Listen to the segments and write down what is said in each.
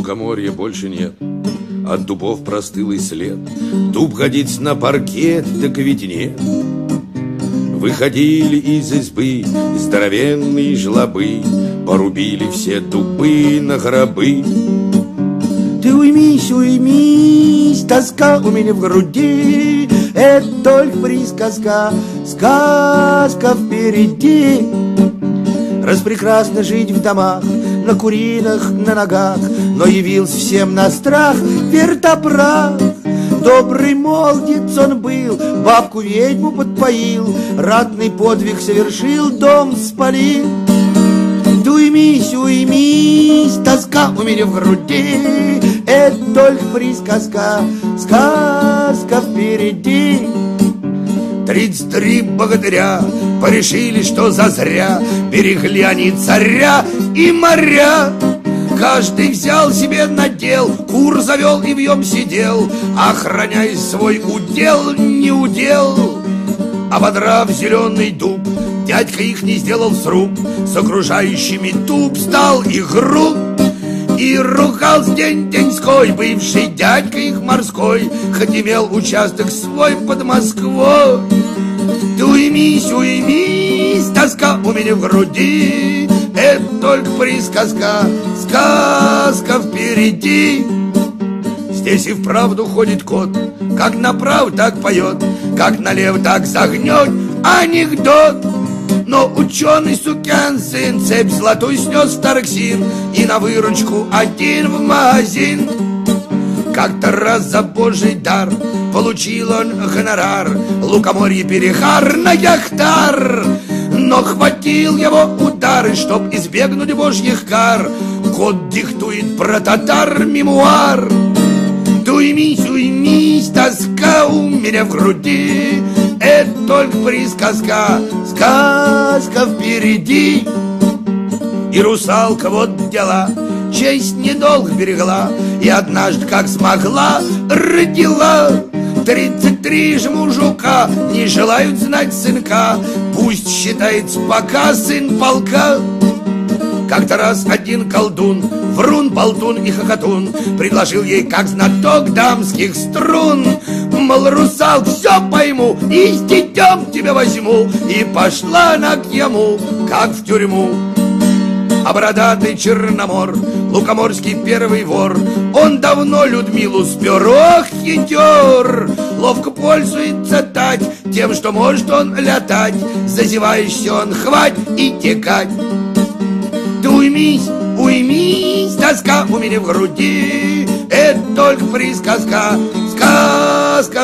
лукоморья больше нет. От дубов простыл и след. Дуб годится на паркет, так ведь нет. Выходили из избы здоровенные жлобы, порубили все дубы на гробы. Ты уймись, уймись, тоска у меня в груди. Это только присказка, сказка впереди. Распрекрасно жить в домах, на куринах, на ногах, но явился всем на страх вертопрах. Добрый молодец он был, бабку-ведьму подпоил, ратный подвиг совершил, дом спалил. Ты уймись, уймись, тоска у меня в груди. Это только присказка, сказка впереди. 33 богатыря порешили, что зазря берегли они царя и моря. Каждый взял себе надел, кур завел и в нем сидел, охраняя свой удел, не удел. Ободрав зеленый дуб, дядька их не сделал сруб, с окружающими туп стал их груб. И ругался день-деньской бывший дядька их морской, хоть имел участок свой под Москвой. Ты уймись, уймись, тоска у меня в груди. Это только присказка, сказка впереди. Здесь и вправду ходит кот, как направо, так поет, как налево, так загнет анекдот. Но ученый сукин сын цепь золотую снес в Тараксин и на выручку один в магазин. Как-то раз за божий дар получил он гонорар, лукоморье перехар на гектар. Но хватил его удары, чтоб избегнуть божьих кар. Кот диктует про татар мемуар. Ты уймись, уймись, тоска у меня в груди. Это только присказка, сказка впереди. И русалка вот дела, честь недолго берегла, и однажды, как смогла, родила. 33 же мужика не желают знать сынка, пусть считается пока сын полка. Как-то раз один колдун, врун, болтун и хохотун, предложил ей, как знаток дамских струн, мол, русал, все пойму, и с детем тебя возьму. И пошла она к ему, как в тюрьму. А бородатый Черномор, лукоморский первый вор, он давно Людмилу спер, ох, хитер. Ловко пользуется тать тем, что может он летать, зазеваешься он хвать и текать. Ты уймись, уймись, тоска у меня в груди. Это только присказка, сказка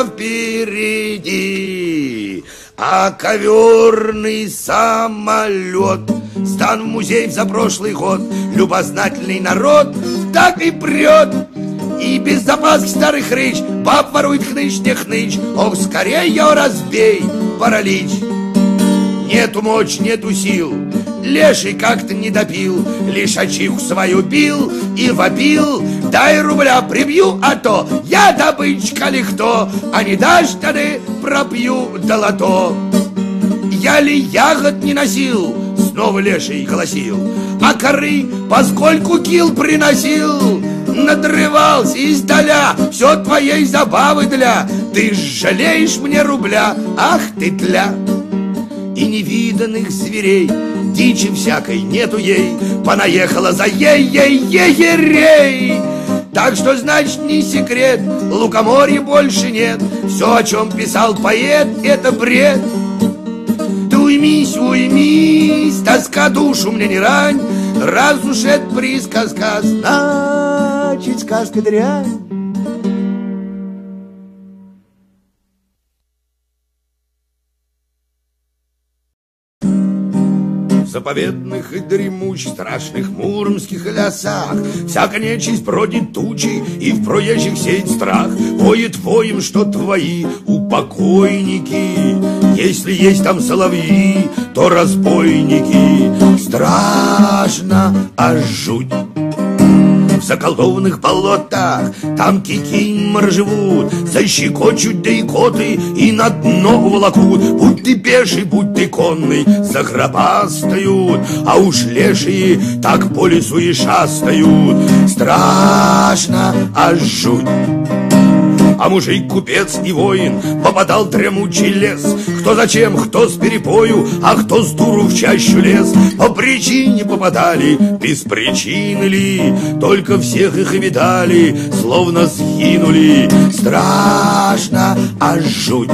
впереди. А коверный самолет сдан в музей за прошлый год. Любознательный народ так и прет. И без запаски старый хрыч баб ворует хныч, не хныч. Ох, скорее его разбей, паралич. Нету мочь, нету сил, леший как-то не допил, лишь чиху свою бил и вопил: дай рубля, прибью, а то я добычка ли кто, а не дашь, тады пропью до лото. Я ли ягод не носил, снова леший голосил, а коры поскольку кил приносил. Надрывался издаля, все твоей забавы для, ты жалеешь мне рубля, ах ты тля. И невиданных зверей, дичи всякой нету ей, понаехала за ей-ей-ей-ерей. Так что, значит, не секрет, лукоморья больше нет. Все, о чем писал поэт, это бред. Ты уймись, уймись, тоска душу мне не рань, раз уж это присказка, значит, сказка дрянь. В заповедных и дремучих, страшных муромских лесах всяка нечисть бродит тучей, и в проезжих сеет страх. Поет воем, что твои упокойники, если есть там соловьи, то разбойники. Страшно, аж жуть. В заколдованных болотах. Там кикиморы живут, защекочут да икоты и на дно уволокут. Будь ты пеший, будь ты конный, загробастают, а уж лешие так по лесу и шастают. Страшно, аж жуть. А мужик-купец и воин попадал дремучий лес. Кто зачем, кто с перепою, а кто с дуру в чащу лез. По причине попадали, без причины ли, только всех их и видали, словно сгинули. Страшно, аж жуть.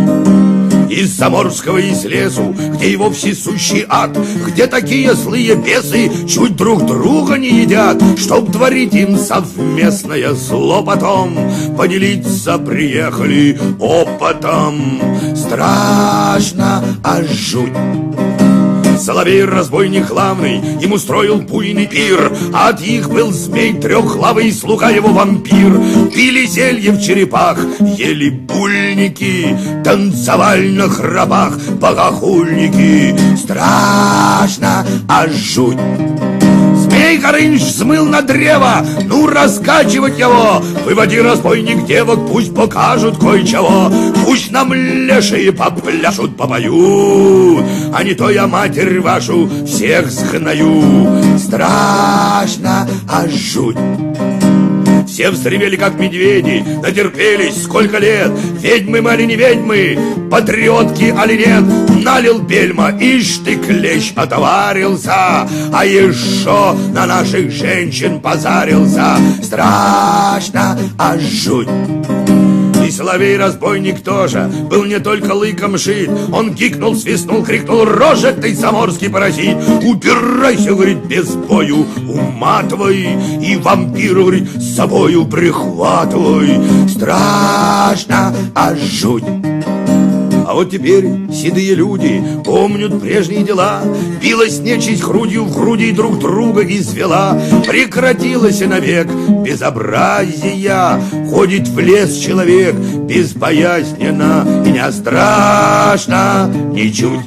Из заморского, из лесу, где его всесущий ад, где такие злые бесы чуть друг друга не едят, чтоб творить им совместное зло потом, поделиться приехали опытом. Страшно, аж жуть. Соловей-разбойник главный им устроил буйный пир, а от их был змей трехглавый, слуга его вампир. Пили зелье в черепах, ели бульники, танцевали на гробах богохульники. Страшно, аж жуть. Змей Горыныч взмыл на древо, ну раскачивать его. Выводи, разбойник, девок, пусть покажут кое-чего. Пусть нам лешие попляшут, попоют, а не то я, матерь вашу, всех сгною. Страшно, аж жуть. Все взревели, как медведи, натерпелись сколько лет. Ведьмы мы али не ведьмы, патриотки али нет. Налил бельма, ишь ты, клещ, отоварился, а еще на наших женщин позарился. Страшно, аж жуть. И соловей-разбойник тоже был не только лыком шит. Он гикнул, свистнул, крикнул: рожа ты, заморский паразит! Убирайся, говорит, без бою, уматывай, и вампиру, говорит, с собою прихватывай. Страшно, аж жуть. А вот теперь седые люди помнят прежние дела. Билась нечисть грудью в груди, друг друга извела. Прекратилось и навек безобразия. Ходит в лес человек безбоязненно, и не страшно ничуть.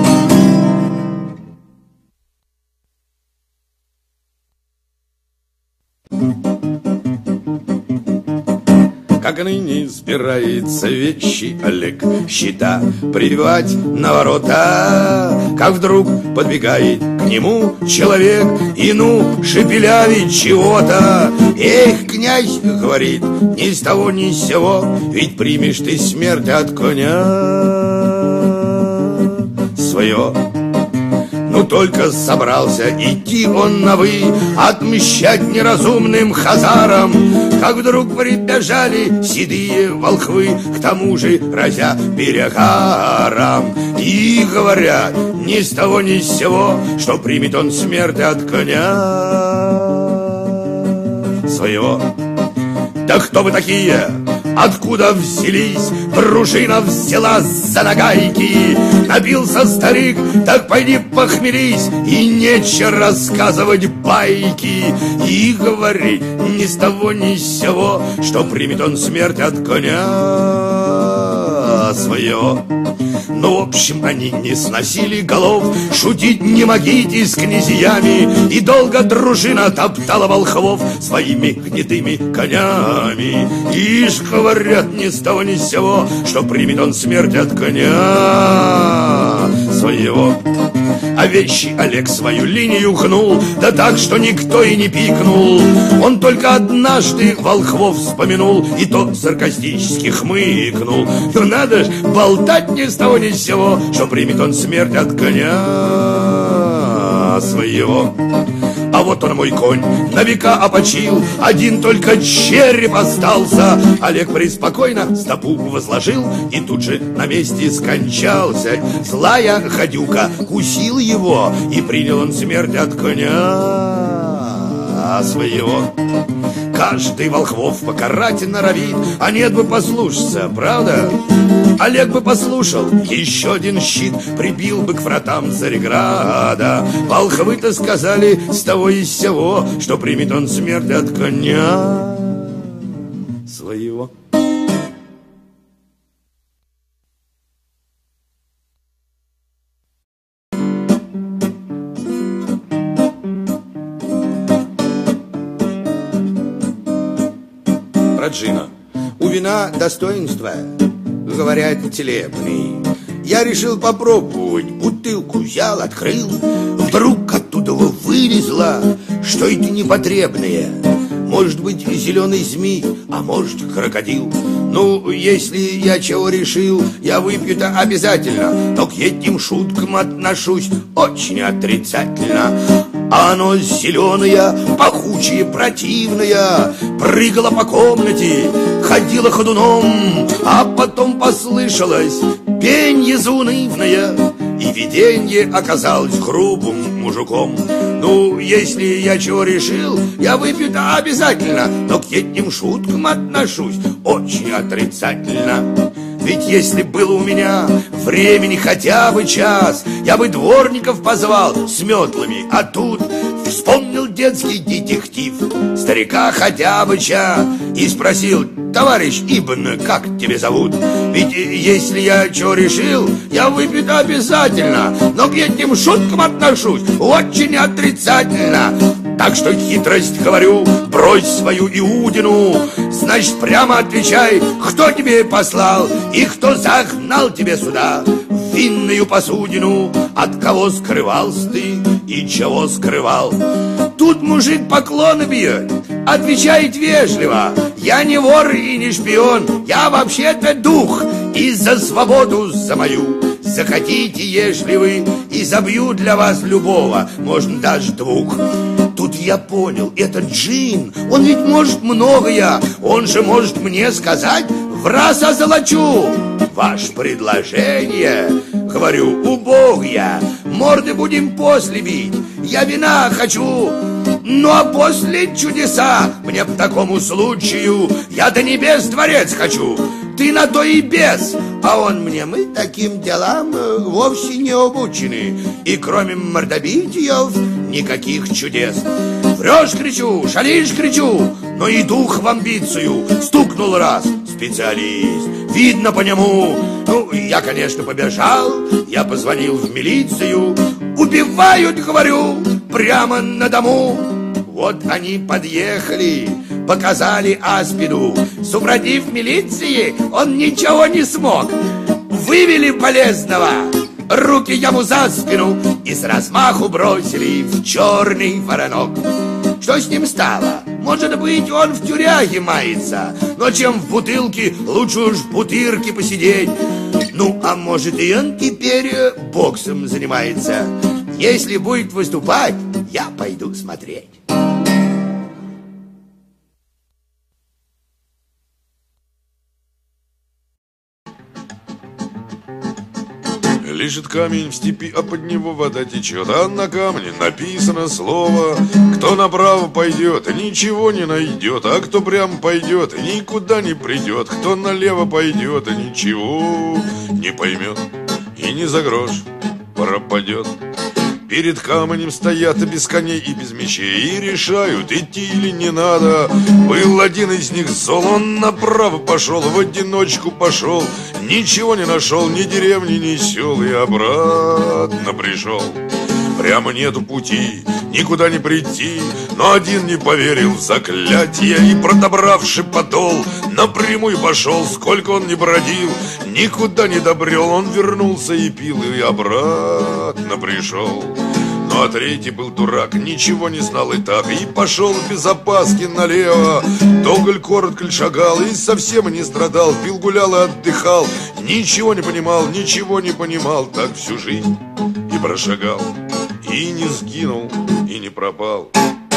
Как ныне сбирается вещи Олег щита прибивать на ворота, как вдруг подбегает к нему человек и ну шепелявит чего-то. Эх, князь, говорит, ни с того ни с сего, ведь примешь ты смерть от коня своего. Ну только собрался идти он на «вы», отмщать неразумным хазарам, как вдруг прибежали седые волхвы, к тому же разя перегаром. И говорят, ни с того ни с сего, что примет он смерть от коня своего. Да кто вы такие? Откуда взялись? Дружина взяла за нагайки. Напился старик, так пойди похмелись, и нечего рассказывать байки. И говорить ни с того ни с сего, что примет он смерть от коня своего. Ну, в общем, они не сносили голов, шутить не могите с князьями, и долго дружина топтала волхвов своими гнедыми конями. Ишь, говорят, ни с того ни с сего, что примет он смерть от коня своего. А вещий Олег свою линию гнул, да так, что никто и не пикнул. Он только однажды волхвов вспомянул, и то саркастически хмыкнул. Ну надо ж болтать ни с того ни с сего, что примет он смерть от коня своего. А вот он, мой конь, на века опочил, один только череп остался. Олег преспокойно стопу возложил и тут же на месте скончался. Злая гадюка кусил его, и принял он смерть от коня своего. Каждый волхвов покарать норовит, а нет бы послушаться, правда? Олег бы послушал, еще один щит прибил бы к вратам Цареграда. Волхвы-то сказали с того и с сего, что примет он смерть от коня своего. про джина. У вина достоинства, говорят, целебный. Я решил попробовать, бутылку взял, открыл. Вдруг оттуда вылезло что-то непотребное. Может быть, зеленый змей, а может, крокодил. Ну, если я чего решил, я выпью-то обязательно. Но к этим шуткам отношусь очень отрицательно. А оно зеленое, пахучее, противное, прыгало по комнате, ходило ходуном, а потом послышалось пенье заунывное, и виденье оказалось грубым мужиком. Ну, если я чего решил, я выпью-то обязательно, но к этим шуткам отношусь очень отрицательно. Ведь если было у меня времени хотя бы час, я бы дворников позвал с метлами, а тут вспомнил детский детектив старика Хотябыча и спросил: товарищ Ибн, как тебя зовут? Ведь если я чего решил, я выпью обязательно, но к этим шуткам отношусь очень отрицательно. Так что хитрость, говорю, брось свою Иудину. Значит, прямо отвечай, кто тебе послал и кто загнал тебя сюда, в винную посудину. От кого скрывался ты и чего скрывал? Тут мужик поклоны бьет, отвечает вежливо: я не вор и не шпион, я вообще-то дух, и за свободу за мою захотите, ежели вы, и забью для вас любого, можно даже двух. Тут я понял, этот джин, он ведь может многое, он же может мне сказать: в раз озолочу. Ваше предложение, говорю, убогое, морды будем после бить, я вина хочу. Ну а после чудеса, мне по такому случаю, я до небес дворец хочу. Ты на то и без, а он мне: мы таким делам вовсе не обучены, и кроме мордобитиев никаких чудес. Врешь, кричу, шалишь, кричу, но и дух в амбицию стукнул раз. Специалист, видно по нему. Ну, я, конечно, побежал, я позвонил в милицию. Убивают, говорю, прямо на дому. Вот они подъехали, показали аспиду. Супротив милиции он ничего не смог. Вывели полезного, руки ему за спину и с размаху бросили в черный воронок. Что с ним стало? Может быть, он в тюряге мается, но чем в бутылке, лучше уж в бутырке посидеть. Ну, а может, и он теперь боксом занимается. Если будет выступать, я пойду смотреть. Лежит камень в степи, а под него вода течет, а на камне написано слово: кто направо пойдет, ничего не найдет, а кто прямо пойдет, никуда не придет, кто налево пойдет, ничего не поймет и ни за грош пропадет. Перед камнем стоят без коней и без мечей и решают, идти или не надо. Был один из них зол, он направо пошел, в одиночку пошел, ничего не нашел, ни деревни, ни сел, и обратно пришел. Прямо нету пути, никуда не прийти, но один не поверил в заклятие и, продобравши подол, напрямую пошел. Сколько он не бродил, никуда не добрел, он вернулся и пил, и обратно пришел. Ну а третий был дурак, ничего не знал и так, и пошел без опаски налево. Долго ль, коротко ль шагал, и совсем не страдал, пил, гулял и отдыхал, ничего не понимал, так всю жизнь и прошагал, и не сгинул, и не пропал.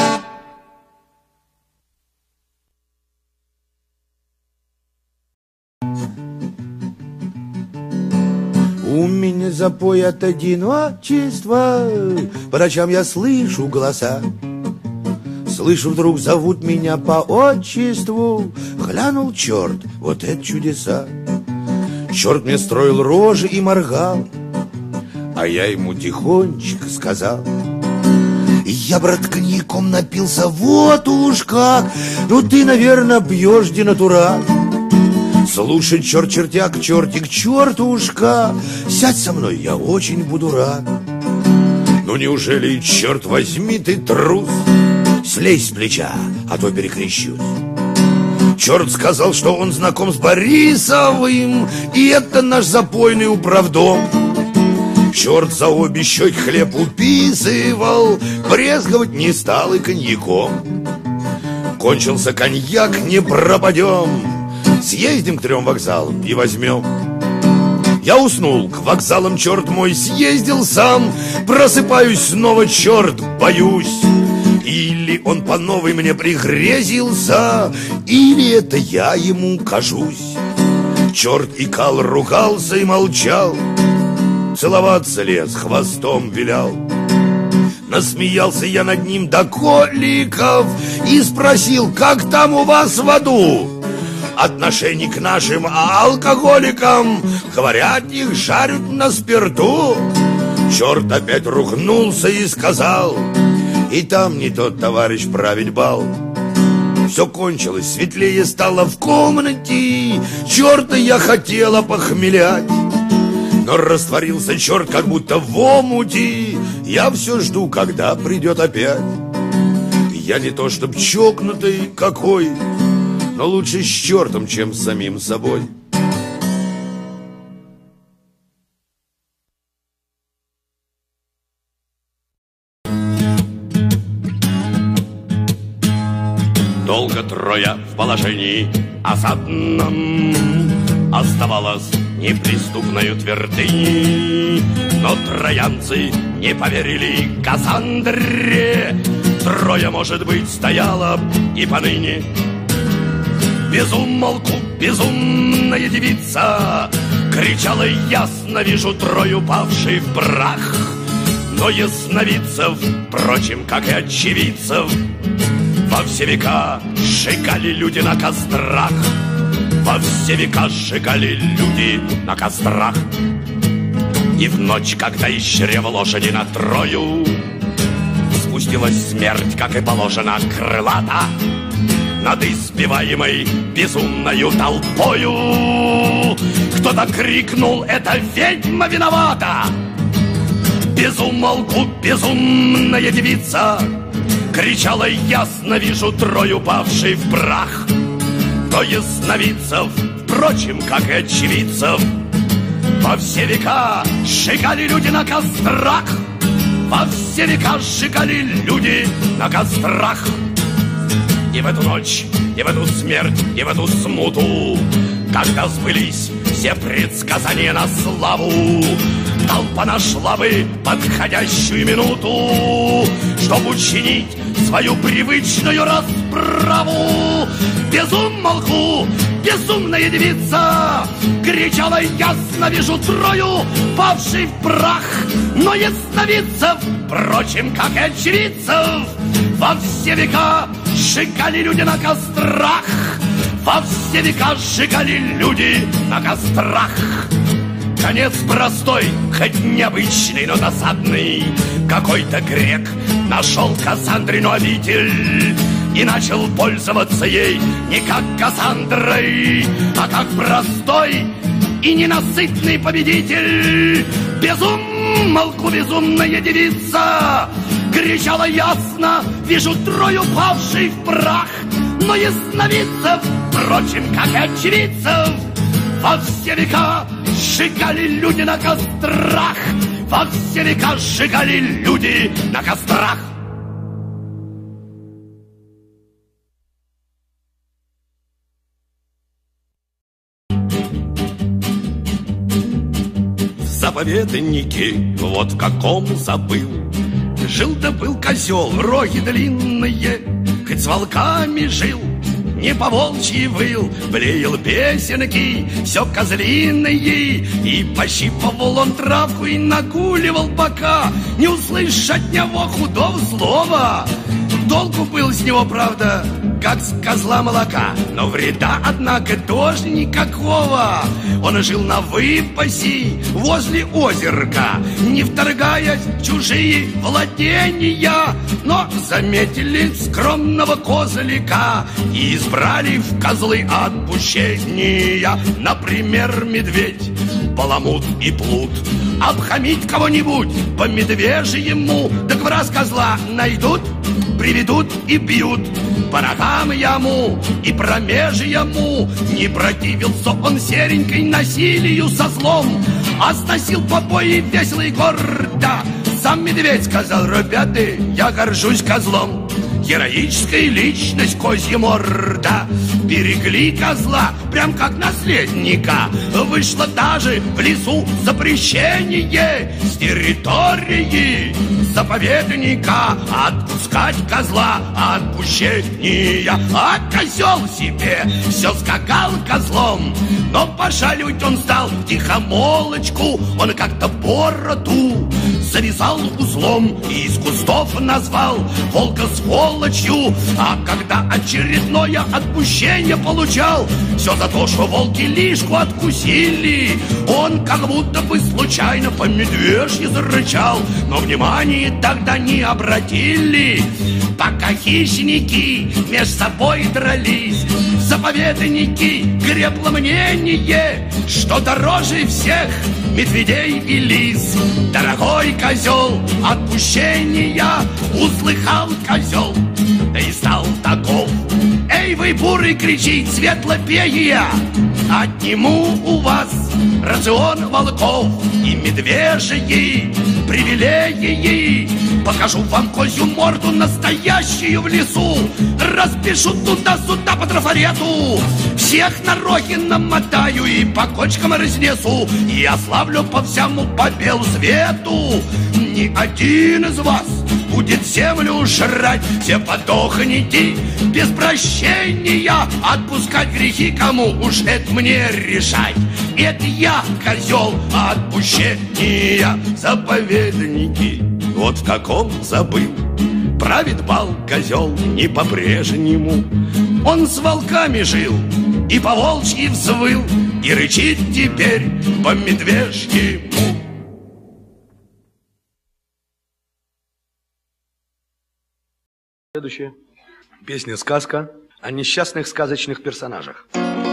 У меня запой от одиночества, по ночам я слышу голоса. Слышу, вдруг зовут меня по отчеству. Глянул черт, вот это чудеса. Черт мне строил рожи и моргал, а я ему тихонечко сказал: я, брат, коньяком напился, вот уж как. Ну ты, наверное, пьешь денатурат. Слушай, черт, чертяк, чертик, чертушка, сядь со мной, я очень буду рад. Ну неужели, черт возьми, ты трус? Слезь с плеча, а то перекрещусь. Черт сказал, что он знаком с Борисовым, и это наш запойный управдом. Черт за обе щеки хлеб уписывал, брезговать не стал и коньяком. Кончился коньяк, не пропадем, съездим к 3 вокзалам и возьмем. Я уснул, к вокзалам, черт мой, съездил сам. Просыпаюсь снова, черт, боюсь. Или он по новой мне пригрезился, или это я ему кажусь. Черт икал, ругался и молчал, целоваться лез, хвостом вилял. Насмеялся я над ним до коликов и спросил, как там у вас в аду? Отношений к нашим алкоголикам, говорят, их жарят на спирту. Черт опять ругнулся и сказал, и там не тот товарищ править бал. Все кончилось, светлее стало в комнате, черта я хотела похмелять. Но растворился черт, как будто в омуте. Я все жду, когда придет опять. Я не то чтоб чокнутый какой, но лучше с чертом, чем с самим собой. Долго Троя в положении осадном оставалась неприступною твердыней, но троянцы не поверили Кассандре. Троя, может быть, стояла и поныне. Без умолку безумная девица кричала ясно: вижу Трою, павшей в прах. Но ясновидцев, впрочем, как и очевидцев, во все века сжигали люди на кострах. Во все века сжигали люди на кострах. И в ночь, когда из чрева лошади на Трою спустилась смерть, как и положено, крылата над избиваемой безумною толпою, кто-то крикнул: «Это ведьма виновата!» Без умолку безумная девица кричала ясно: вижу Трою, павшей в прах. Но ясновидцев, впрочем, как и очевидцев, во все века сжигали люди на кострах. Во все века сжигали люди на кострах. И в эту ночь, и в эту смерть, и в эту смуту, когда сбылись все предсказания на славу, толпа нашла бы подходящую минуту, чтобы учинить свою привычную расправу. Без умолку безумная девица кричала ясно: вижу Трою, павший в прах. Но ясновидцев, впрочем, как и очевидцев, во все века сжигали люди на кострах. Во все века сжигали люди на кострах. Конец простой, хоть необычный, но досадный. Какой-то грек нашел Кассандрину обитель и начал пользоваться ей не как Кассандрой, а как простой и ненасытный победитель. Без умолку безумная девица кричала ясно: вижу Трою, павшей в прах. Но ясновидцев, впрочем, как и очевидцев, во все века сжигали люди на кострах. Во все века сжигали люди на кострах. В заповеднике, вот в каком забыл, жил да был козел, роги длинные, хоть с волками жил, не по-волчьи выл, блеял песенки, все козлиные, и пощипывал он травку и нагуливал бока, не услышь от него худого слова. Толку был с него, правда, как с козла молока, но вреда, однако, тоже никакого. Он жил на выпасе возле озерка, не вторгаясь в чужие владения, но заметили скромного козлика и избрали в козлы отпущения. Например, медведь баламут и плут. Обхамить кого-нибудь по медвежьему, так в раз козла найдут, приведут и бьют. По рогам яму и промеж ему не противился он серенькой насилию со злом, а сносил побои весело и гордо. Сам медведь сказал: ребята, я горжусь козлом. Героическая личность, козья морда. Берегли козла, прям как наследника. Вышло даже в лесу запрещение с территории заповедника отпускать козла отпущения. А козел себе все скакал козлом, но пошалить он стал тихомолочку. Он как-то бороду завязал узлом и из кустов назвал волка сволочью. А когда очередное отпущение получал, все за то, что волки лишку откусили, он как будто бы случайно по медвежьи зарычал, но внимания тогда не обратили. Пока хищники меж собой дрались, заповедники гребло мнение, что дороже всех медведей и лис. Дорогой козел, отпущения услыхал козел, да и стал таков. Эй, вы, бурый, кричит светлопея, отниму у вас рацион волков и медвежьи привилегии. Покажу вам козью морду настоящую в лесу, распишу туда-сюда по трафарету, всех на роги намотаю и по кочкам разнесу, и ославлю по всему по белу свету. Ни один из вас будет землю жрать, все подохните без прощения. Отпускать грехи кому уж это мне решать. Это я, козел отпущения. Заповедники, вот в каком забыл, правит бал козел не по-прежнему. Он с волками жил и по-волчьи взвыл, и рычит теперь по-медвежьему. Следующая песня-сказка о несчастных сказочных персонажах.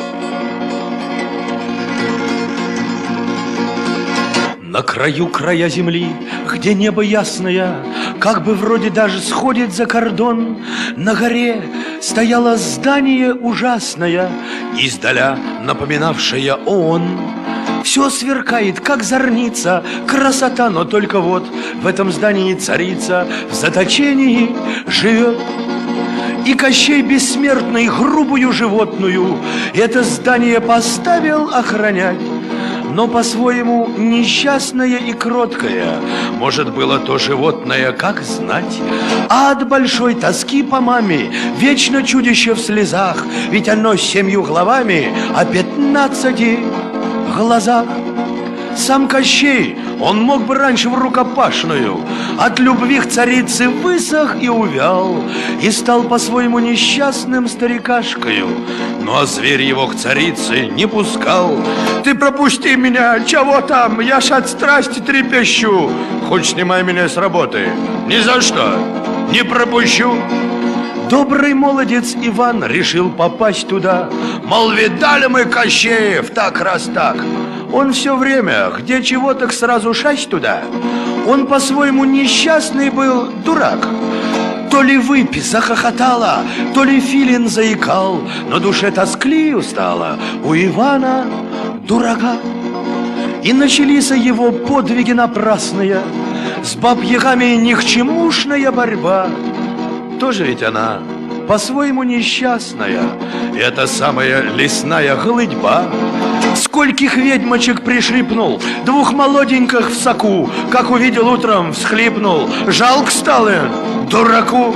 На краю края земли, где небо ясное, как бы вроде даже сходит за кордон, на горе стояло здание ужасное, издаля напоминавшее ООН. Все сверкает, как зорница, красота, но только вот в этом здании царица в заточении живет. И Кощей Бессмертный грубую животную это здание поставил охранять. Но по-своему несчастное и кроткое, может, было то животное, как знать. А от большой тоски по маме вечно чудище в слезах, ведь оно с 7 головами, а 15 глазах. Сам Кощей, он мог бы раньше в рукопашную, от любви к царице высох и увял, и стал по-своему несчастным старикашкою. Ну а зверь его к царице не пускал. Ты пропусти меня, чего там, я ж от страсти трепещу. Хоть снимай меня с работы, ни за что не пропущу. Добрый молодец Иван решил попасть туда. Мол, видали мы Кощеев, так раз так. Он все время, где чего, так сразу шасть туда. Он по-своему несчастный был дурак. То ли выпь захохотала, то ли филин заикал, на душе тоскливо стало у Ивана дурака. И начались его подвиги напрасные, с баб-ягами ни к чемушная борьба. Тоже ведь она по-своему несчастная, это самая лесная голытьба. Скольких ведьмочек пришибнул, 2 молоденьких в соку, как увидел утром, всхлипнул. Жалко стало дураку.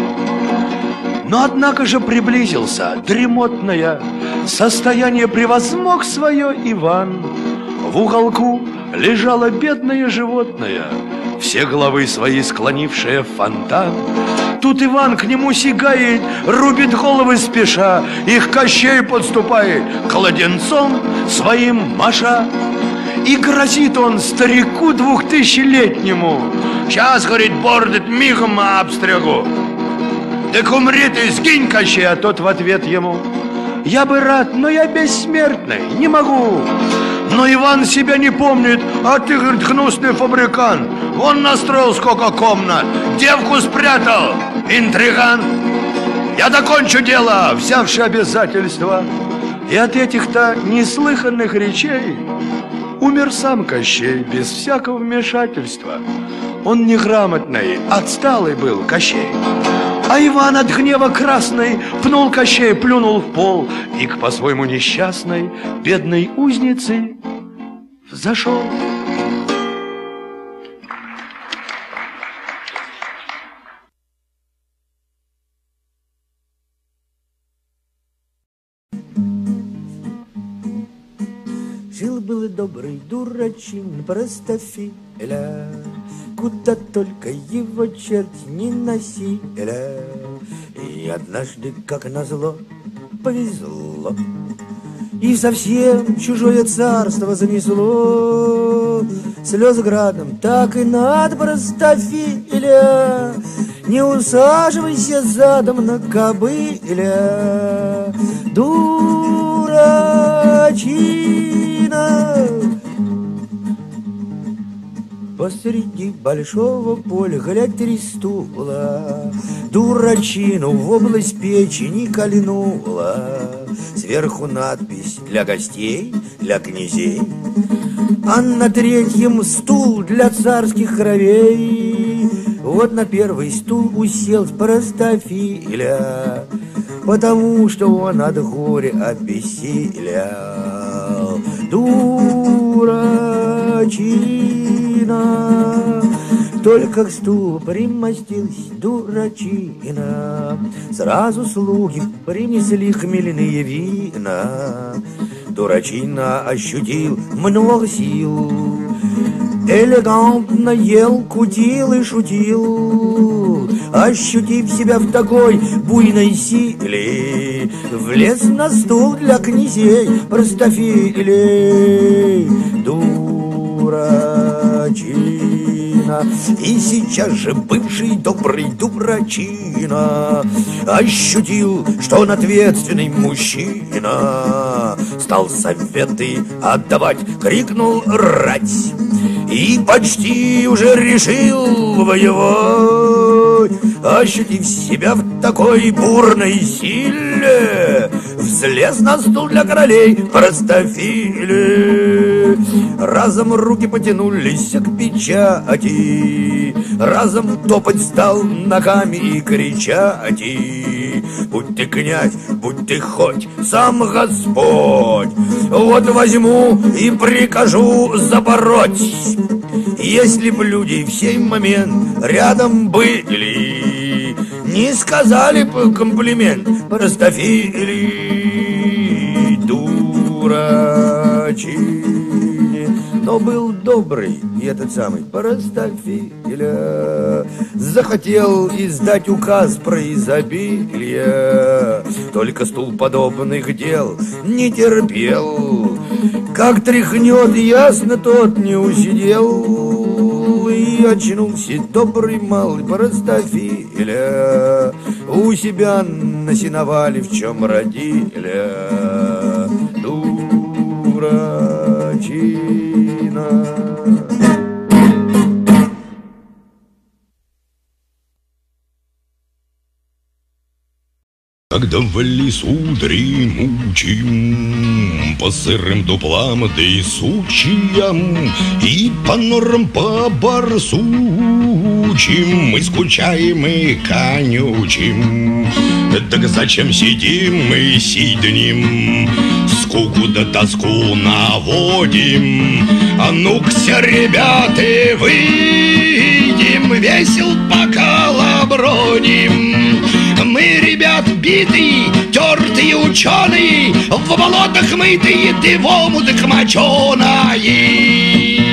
Но однако же приблизился дремотное состояние, превозмог свое Иван. В уголку лежало бедное животное, все головы свои склонившие в фонтан. Тут Иван к нему сигает, рубит головы спеша, их Кощей подступает, кладенцом своим маша. И грозит он старику 2000-летнему: сейчас, говорит, бороды мигом обстригу. Так умри ты, сгинь, Кощей, а тот в ответ ему: я бы рад, но я бессмертный, не могу. Но Иван себя не помнит, а ты, говорит, гнусный фабрикант. Он настроил сколько комнат, девку спрятал, интриган. Я докончу дело, взявши обязательства. И от этих-то неслыханных речей умер сам Кощей без всякого вмешательства. Он неграмотный, отсталый был Кощей. А Иван от гнева красный пнул Кощей, плюнул в пол и к по-своему несчастной бедной узнице взошел. Жил-был добрый дурачин простофиля, куда только его черти не носили. И однажды, как назло, повезло, и совсем чужое царство занесло. Слез градом так и над простофиля. Не усаживайся задом на кобыля, дурачина. Посреди большого поля, глядь, 3 стула, дурачину в область печени кольнула. Сверху надпись для гостей, для князей, а на 3-м стул для царских кровей. Вот на 1-й стул уселся простофиля, потому что он от горя обессилял. Дурачина, только к стулу примостилась дурачина. Сразу слуги принесли хмельные вина. Дурачина ощутил много сил, элегантно ел, кутил и шутил. Ощутив себя в такой буйной силе, влез на стул для князей простофилей. Дурачина. И сейчас же бывший добрый дурачина ощутил, что он ответственный мужчина. Стал советы отдавать, крикнул рать, и почти уже решил воевать. Ощутив себя в такой бурной силе, взлез на стул для королей простофили. Разом руки потянулись к печати, разом топать стал ногами и кричать: будь ты князь, будь ты хоть сам Господь, вот возьму и прикажу запороть. Если б люди в сей момент рядом были, не сказали бы комплимент простофили дурачине. Но был добрый и этот самый простофиля захотел издать указ про изобилие, только стул подобных дел не терпел. Как тряхнет, ясно, тот не усидел. И очнулся добрый малый простофиля у себя на сеновале, в чем родили. Дурачина. Когда в лесу дремучим, по сырым дуплам да и сучьям, и по норам по барсучим мы скучаем и конючим. Так зачем сидим мы сиднем, скуку да тоску наводим? А ну-ка, ребята, выйдем, весел поколобродим. Мы, ребят, битые, тертые ученые, в болотах мытые, да в омутах моченые.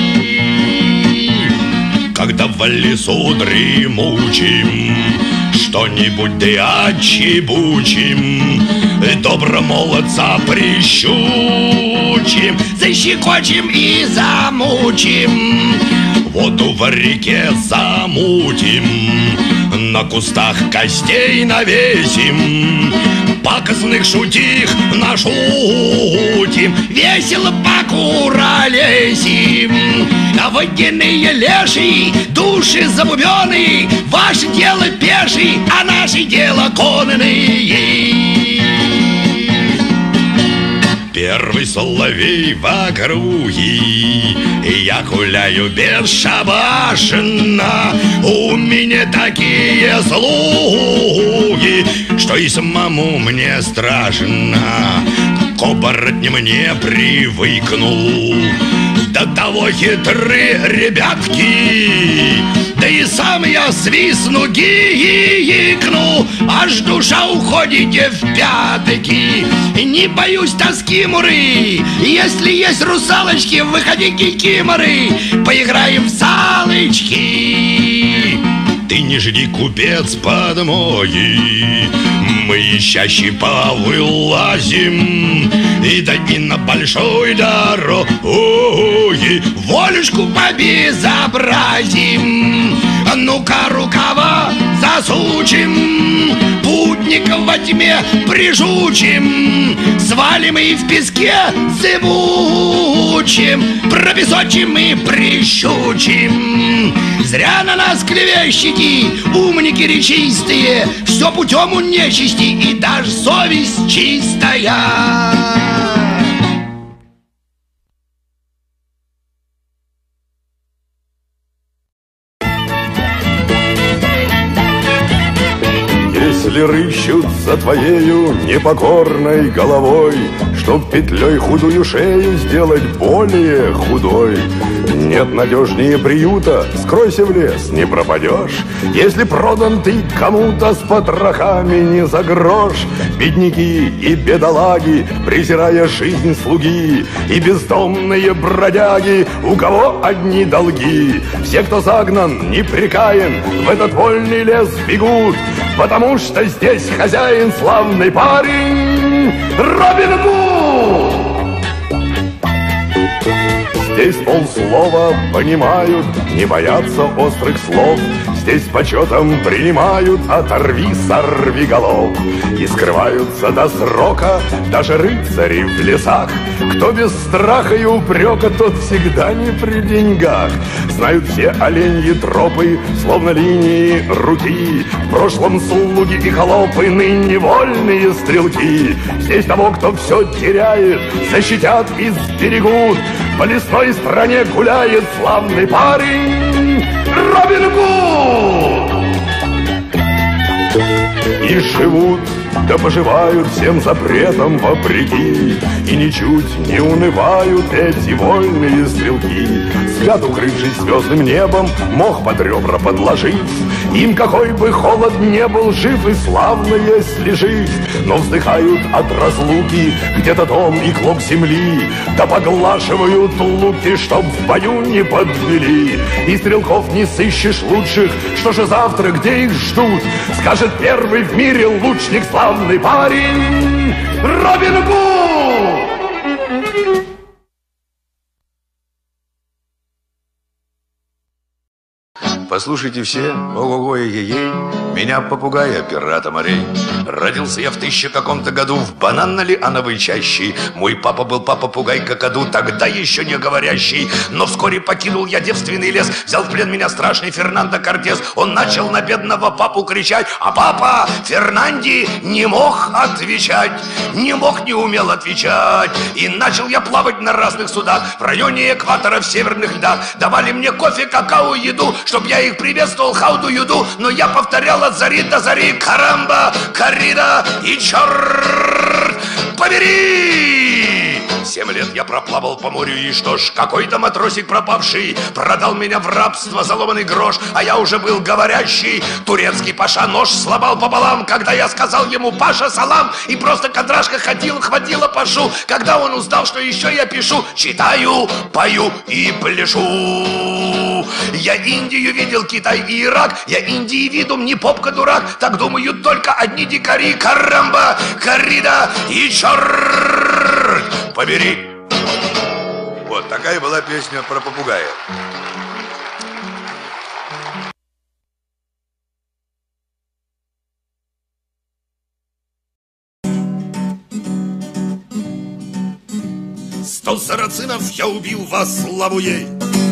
Когда в лесу дремучим что-нибудь да отчебучим, добро молодца прищучим, защекочем и замучим, воду в реке замутим, на кустах костей навесим, пакостных шутих нашутим, весело покуролесим. А водяные леши, души забубенные, ваше дело пеший, а наше дело конные. Первый соловей в округе, и я гуляю бесшабашно. У меня такие слуги, что и самому мне страшно. К оборотням не привыкнул, до того хитры ребятки. Да и сам я свистну, гикну, аж душа уходит в пятки. Не боюсь тоски, муры, если есть русалочки, выходи, кикиморы, поиграем в салочки. Ты не жди, купец, подмоги, мы чаще повылазим, и да и на большой дороге волюшку побезобразим. Ну-ка, рукава засучим, путников во тьме прижучим, свалим и в песке зыбучим, пропесочим и прищучим. Зря на нас клевещики, умники речистые, все путем у нечисти, и даже совесть чистая. Если рыщут за твоею непокорной головой, чтоб петлей худую шею сделать более худой, нет надежнее приюта, скройся в лес, не пропадешь. Если продан ты кому-то с потрохами не за грош, бедняки и бедолаги, презирая жизнь слуги, и бездомные бродяги, у кого одни долги, все, кто загнан, непрекаен, в этот вольный лес бегут, потому что здесь хозяин славный парень Робин Гуд. Здесь полслова понимают, не боятся острых слов. Здесь с почетом принимают оторви, сорви голов. И скрываются до срока даже рыцари в лесах. Кто без страха и упрека, тот всегда не при деньгах. Знают все оленьи тропы, словно линии руки. В прошлом слуги и холопы, ныне вольные стрелки. Здесь того, кто все теряет, защитят и сберегут. По лесной стране гуляет славный парень Робин Гуд. И живут, да поживают всем запретам вопреки, и ничуть не унывают эти вольные стрелки. Спят, укрывшись звездным небом, мох под ребра подложив. Им какой бы холод не был, жив и славно, если жив. Но вздыхают от разлуки где-то дом и клок земли, да поглаживают луки, чтоб в бою не подвели. И стрелков не сыщешь лучших, что же завтра, где их ждут, скажет первый в мире лучник, славный парень Робин Гуд. Послушайте все, ого-го и ей, меня попугая пирата морей. Родился я в 1000 каком-то году в бананно-лиановой чаще. Мой папа был папа-пугай какаду, тогда еще не говорящий. Но вскоре покинул я девственный лес, взял в плен меня страшный Фернандо Кортес. Он начал на бедного папу кричать, а папа Фернанди не мог отвечать, не умел отвечать. И начал я плавать на разных судах в районе экватора в северных льдах. Давали мне кофе, какао, еду, чтоб я их приветствовал, хауду юду. Но я повторял от зари до зари: карамба, коррида и черт побери! 7 лет я проплавал по морю, и что ж, какой-то матросик пропавший продал меня в рабство за ломаный грош, а я уже был говорящий. Турецкий паша нож сломал пополам, когда я сказал ему: Паша, салам, и просто кондрашка хватила пашу. Когда он узнал, что еще я пишу, читаю, пою и пляшу. Я Индию видел, Китай и Ирак, я Индии видум, не попка дурак, так думают только одни дикари. Карамба, коррида и черт побери. Вот такая была песня про попугая. 100 сарацинов я убил во славу ей.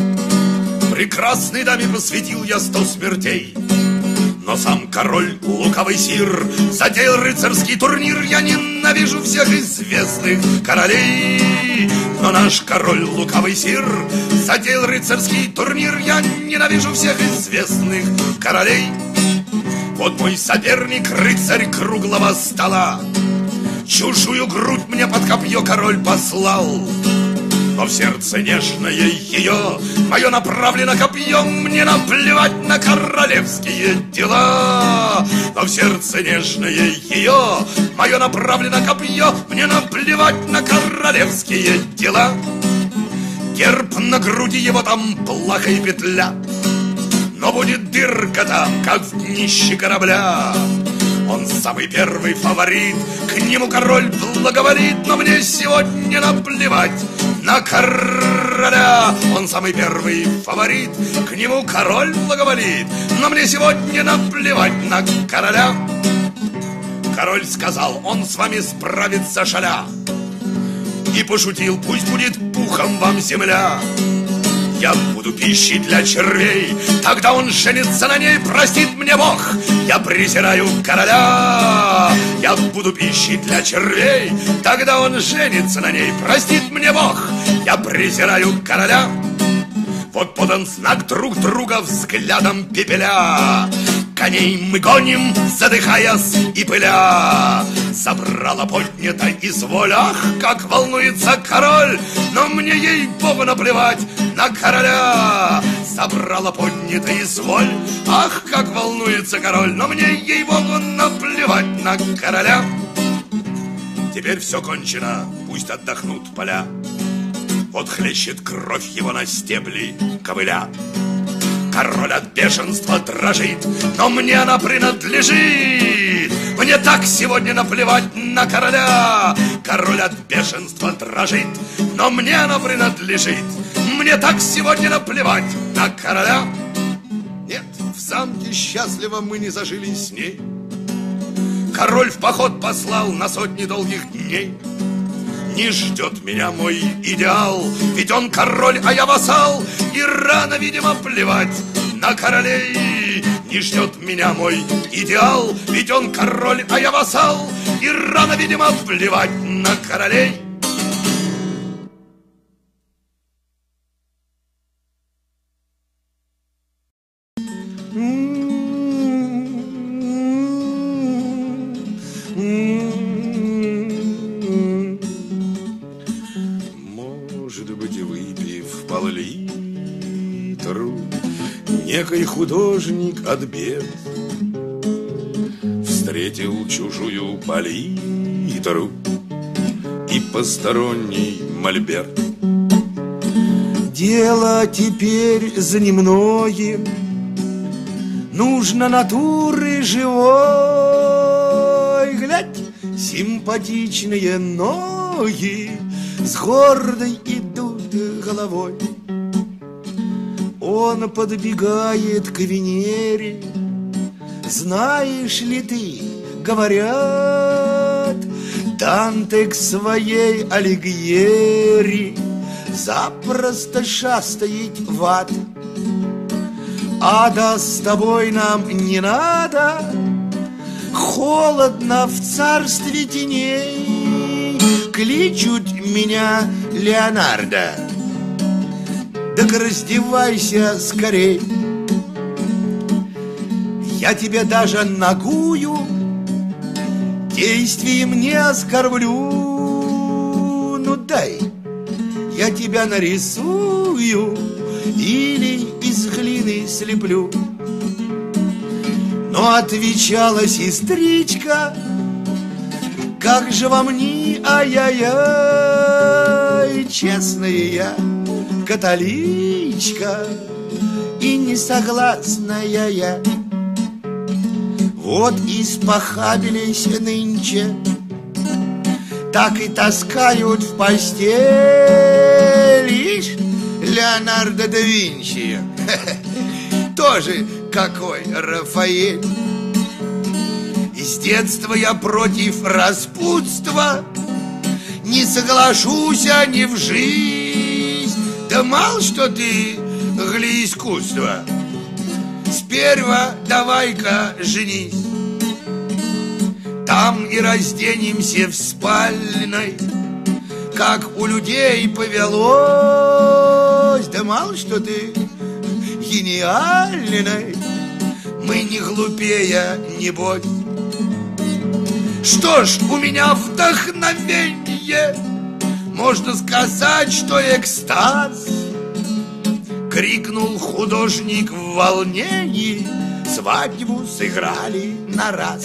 Прекрасной даме посвятил я 100 смертей. Но сам король, лукавый сир, затеял рыцарский турнир. Я ненавижу всех известных королей. Но наш король, лукавый сир, затеял рыцарский турнир. Я ненавижу всех известных королей. Вот мой соперник, рыцарь круглого стола. Чужую грудь мне под копье король послал. Но в сердце нежное ее, мое направлено копье. Мне наплевать на королевские дела. Но в сердце нежное ее, мое направлено копье. Мне наплевать на королевские дела. Герб на груди его, там плаха и петля, но будет дырка там, как в днище корабля. Он самый первый фаворит, к нему король благоволит. Но мне сегодня наплевать на короля. Он самый первый фаворит, к нему король благоволит. Но мне сегодня наплевать на короля. Король сказал, он с вами справится шаля, и пошутил, пусть будет пухом вам земля. Я буду пищей для червей, тогда он женится на ней, простит мне Бог. Я презираю короля. Я буду пищей для червей, тогда он женится на ней, простит мне Бог. Я презираю короля. Вот подан знак друг друга взглядом пепеля. Коней мы гоним, задыхаясь и пыля. Забрала поднята изволь, ах, как волнуется король. Но мне ей-богу наплевать на короля. Забрала поднята изволь, ах, как волнуется король. Но мне ей-богу наплевать на короля. Теперь все кончено, пусть отдохнут поля. Вот хлещет кровь его на стебли ковыля. Король от бешенства дрожит, но мне она принадлежит. Мне так сегодня наплевать на короля. Король от бешенства дрожит, но мне она принадлежит. Мне так сегодня наплевать на короля. Нет, в замке счастливо мы не зажили с ней. Король в поход послал на сотни долгих дней. Не ждет меня мой идеал, ведь он король, а я вассал. И рано, видимо, плевать на королей. Не ждет меня мой идеал, ведь он король, а я вассал. И рано, видимо, плевать на королей. Некий художник от бед встретил чужую палитру и посторонний мольберт. Дело теперь занемное, нужно натуры живой. Глядь, симпатичные ноги с гордой идут головой. Он подбегает к Венере. Знаешь ли ты, говорят, Данте к своей Алигьери запросто шастает в ад. Ада с тобой нам не надо, холодно в царстве теней. Кличут меня Леонардо, так раздевайся скорей. Я тебя даже нагую, действием не оскорблю. Ну дай, я тебя нарисую или из глины слеплю. Но отвечала сестричка, как же вам не ай-яй-яй. Честная я католичка и не согласная я. Вот и спохабились нынче, так и таскают в постель. Ишь, Леонардо да Винчи, тоже какой Рафаэль. С детства я против распутства, не соглашусь ни в жизнь. Да мало что ты гли искусства. Сперва давай-ка женись. Там и разденемся в спальной, как у людей повелось. Да мало что ты гениальной, мы не глупее, небось. Что ж, у меня вдохновение, можно сказать, что экстаз. Крикнул художник в волнении, свадьбу сыграли на раз.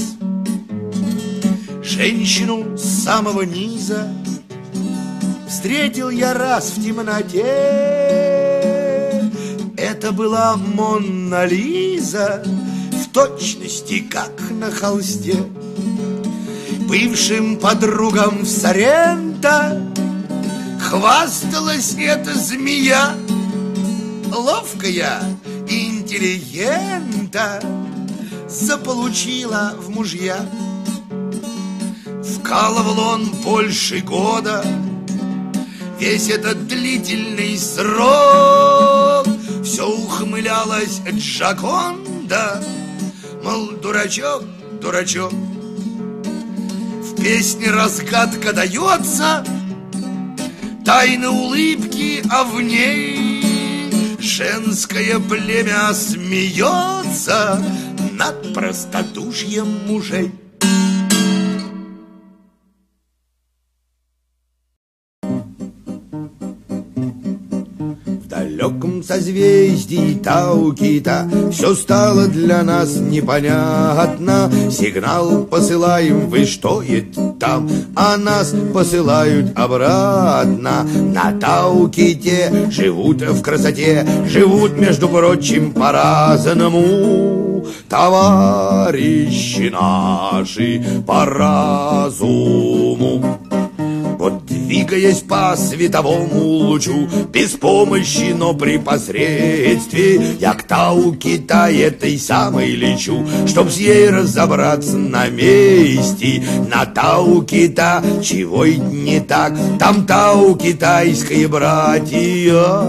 Женщину с самого низа встретил я раз в темноте. Это была Монна Лиза, в точности, как на холсте. Бывшим подругам в Соренто хвасталась эта змея. Ловкая, интеллигента заполучила в мужья. Вкалывал он больше года, весь этот длительный срок. Все ухмылялась Джаконда, мол, дурачок, дурачок. В песне разгадка дается, тайны улыбки, а в ней женское племя смеется над простодушьем мужей. В далеком созвездии Таукита все стало для нас непонятно. Сигнал посылаем, вы что это там? А нас посылают обратно. На Тауките живут в красоте, живут, между прочим, по-разному. Товарищи наши по разуму. Вот, двигаясь по световому лучу, без помощи, но при посредстве, я к Таукита этой самой лечу, чтоб с ей разобраться на месте. На Таукита чего и не так, там Тау-китайские братья.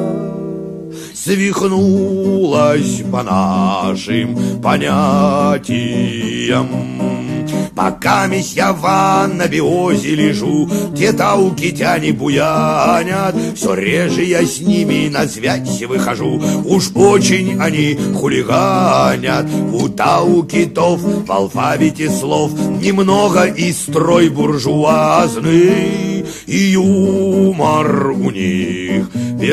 Свихнулась по нашим понятиям. Пока я в анабиозе лежу, те таукитяне буянят. Все реже я с ними на связь выхожу, уж очень они хулиганят. У таукитов в алфавите слов немного и строй буржуазный, и юмор у них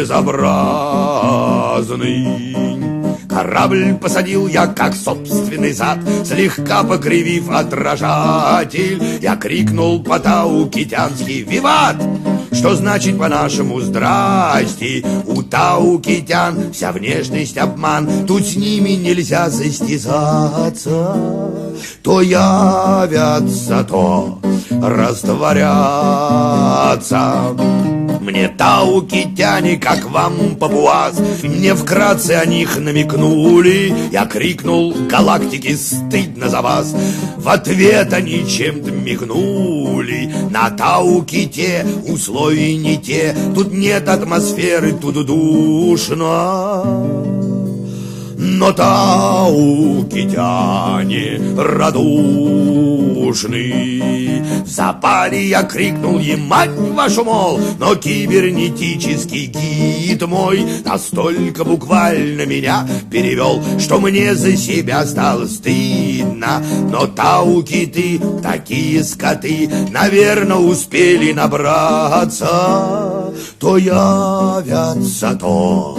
безобразный. Корабль посадил я, как собственный зад, слегка покривив отражатель. Я крикнул по-таукитянски «Виват!», что значит по-нашему «Здрасте!». У таукитян вся внешность обман, тут с ними нельзя состязаться. То явятся, то растворятся. Мне таукитяне, как вам папуас, мне вкратце о них намекнули. Я крикнул «Галактики, стыдно за вас!». В ответ они чем-то мигнули. На Тауките условия не те, тут нет атмосферы, тут душно. Но таукитяне радушны. В запале я крикнул им «Мать вашу, мол!», но кибернетический гид мой настолько буквально меня перевел, что мне за себя стало стыдно. Но таукиты, такие скоты, наверное, успели набраться. То явятся, то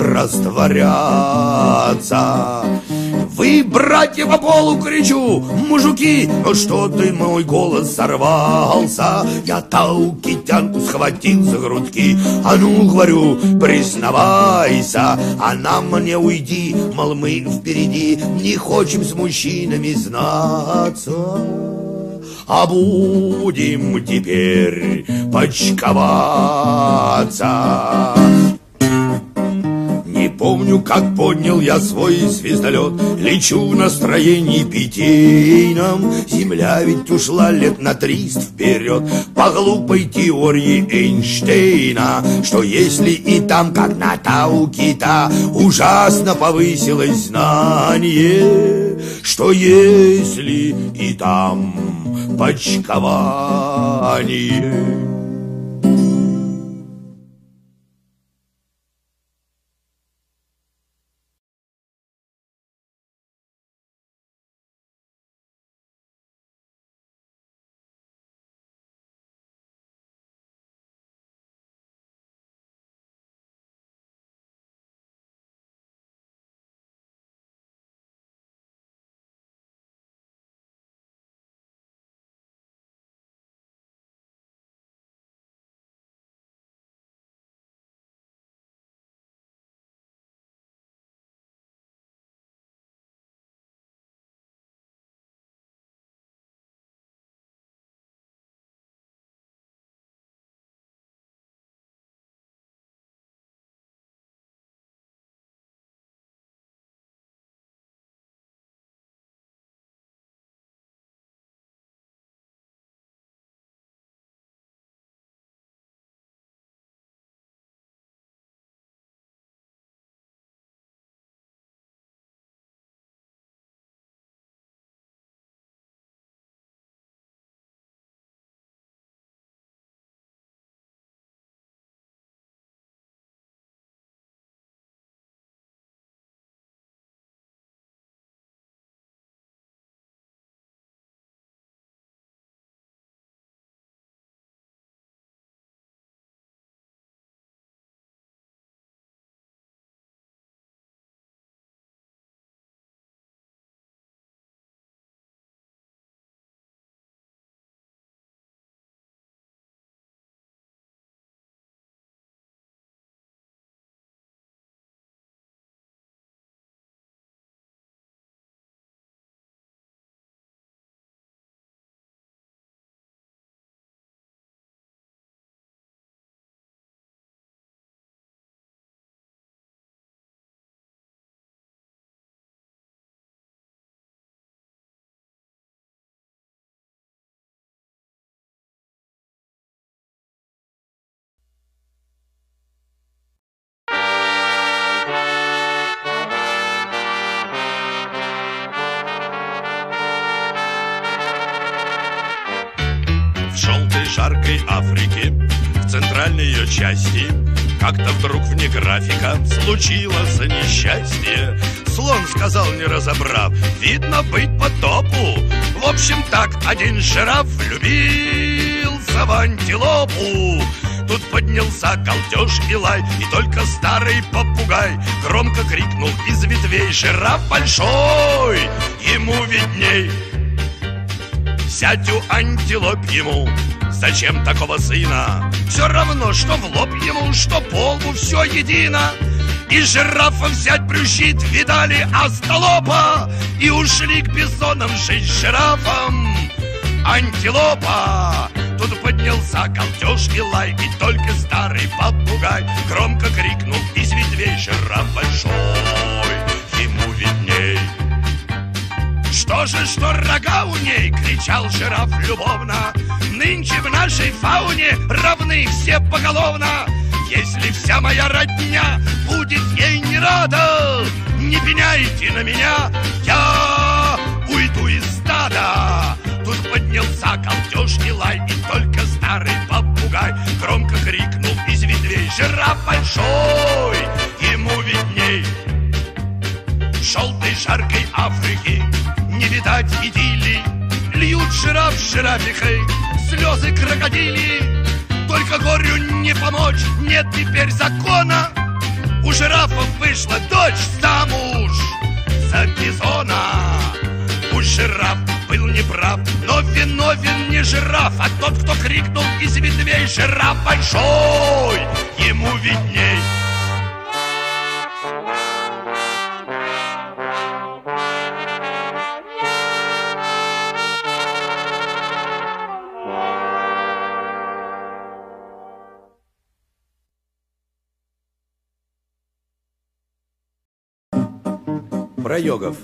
растворятся. Вы, братья, по полу кричу, мужики, но что ты, мой голос сорвался? Я таукитянку схватил за грудки. А ну, говорю, признавайся. Она мне уйди, мол, мы впереди, не хочем с мужчинами знаться. А будем теперь почковаться. Не помню, как поднял я свой звездолет. Лечу в настроении питейном. Земля ведь ушла лет на 300 вперед. По глупой теории Эйнштейна, что если и там, как на Тау-Кита, ужасно повысилось знание, что если и там почкование. жаркой Африки, в центральной ее части, как-то вдруг вне графика случилось несчастье. Слон сказал, не разобрав, видно быть потопу. В общем так, один жираф влюбился в антилопу. Тут поднялся галдеж и лай, и только старый попугай громко крикнул из ветвей: жираф большой, ему видней. Сядь у антилоп ему, зачем такого сына? Все равно, что в лоб ему, что по лбу, все едино. И жирафа взять брюзжит, видали остолопа, и ушли к бизонам жить с жирафом. Антилопа. Тут поднялся галдеж и лай, и только старый попугай громко крикнул из ветвей: жираф большой, ему видней. Что же, что рога у ней, кричал жираф любовно, нынче в нашей фауне равны все поголовно. Если вся моя родня будет ей не рада, не пеняйте на меня, я уйду из стада. Тут поднялся галдеж и лай, и только старый попугай громко крикнул из ветвей: жираф большой, ему видней. Желтой жаркой Африки не видать идиллии, льют жираф с жирафихой слезы крокодили. Только горю не помочь, нет теперь закона. У жирафов вышла дочь замуж за бизона. Пусть жираф был неправ, но виновен не жираф, а тот, кто крикнул из ветвей: жираф большой, ему видней. про йогов.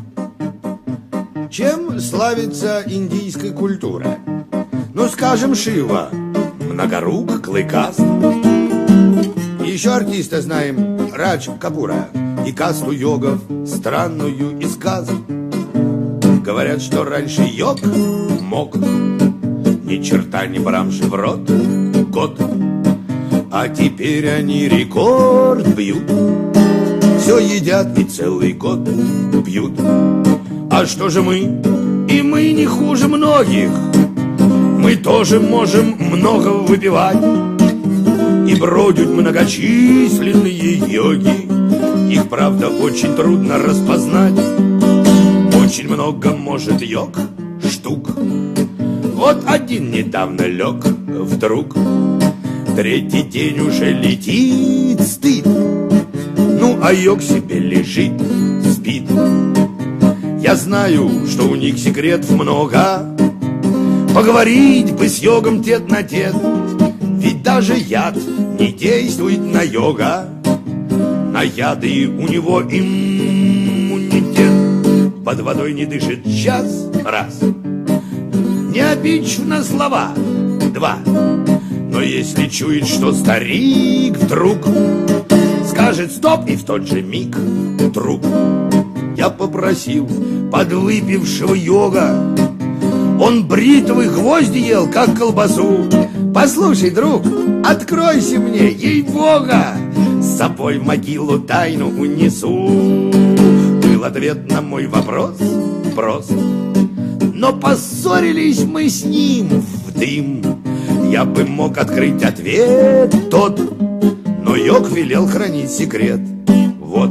Чем славится индийская культура? Ну, скажем, Шива, многорук, клыкаст. Еще артиста знаем, Радж Капура, и касту йогов, странную из каст. Говорят, что раньше йог мог ни черта не брамши в рот год, а теперь они рекорд бьют. Все едят и целый год пьют. А что же мы? И мы не хуже многих. Мы тоже можем много выпивать. И бродят многочисленные йоги. Их, правда, очень трудно распознать. Очень много может йог штук. Вот один недавно лег вдруг. Третий день уже летит стыд. Ну, а йог себе лежит, спит. Я знаю, что у них секретов много. Поговорить бы с йогом тет на тет. Ведь даже яд не действует на йога. На яды у него иммунитет. Под водой не дышит час, раз. Не обидчив на слова, два. Но если чует, что старик вдруг скажет стоп, и в тот же миг труп. Я попросил подвыпившего йога. Он бритвы гвозди ел, как колбасу. Послушай, друг, откройся мне, ей-бога, с собой в могилу тайну унесу. Был ответ на мой вопрос прост. Но поссорились мы с ним в дым. Я бы мог открыть ответ тот, но йог велел хранить секрет. Вот.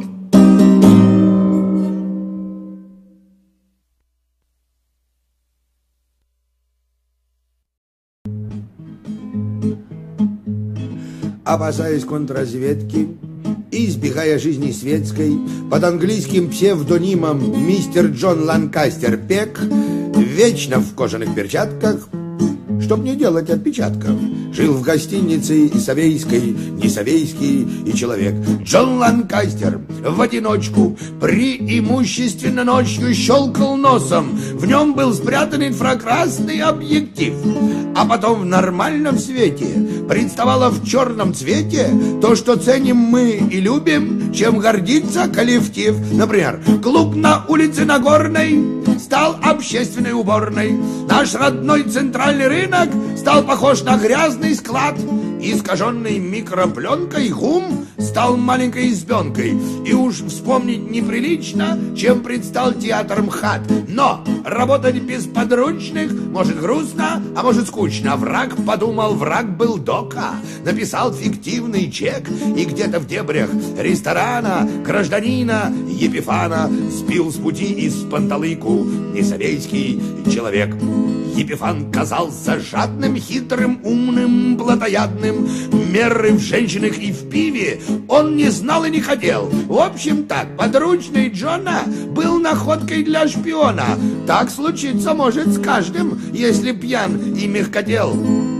Опасаясь контрразведки и избегая жизни светской, под английским псевдонимом мистер Джон Ланкастер Пек, вечно в кожаных перчатках, чтоб не делать отпечатков, жил в гостинице и Совейской, не Совейский и человек. Джон Ланкастер в одиночку преимущественно ночью щелкал носом. В нем был спрятан инфракрасный объектив. А потом в нормальном свете представало в черном цвете то, что ценим мы и любим, чем гордится коллектив. Например, клуб на улице Нагорной стал общественной уборной. Наш родной центральный рынок стал похож на грязный склад. Искаженный микропленкой ГУМ стал маленькой избенкой. И уж вспомнить неприлично, чем предстал театр МХАТ. Но работать без подручных может грустно, а может скучно. Враг подумал, враг был дока. Написал фиктивный чек. И где-то в дебрях ресторана гражданина Епифана сбил с пути из панталыку несовейский человек. Епифан казался жадным, хитрым, умным, плотоядным. Меры в женщинах и в пиве он не знал и не хотел. В общем так, подручный Джона был находкой для шпиона. Так случиться может с каждым, если пьян и мягкотел.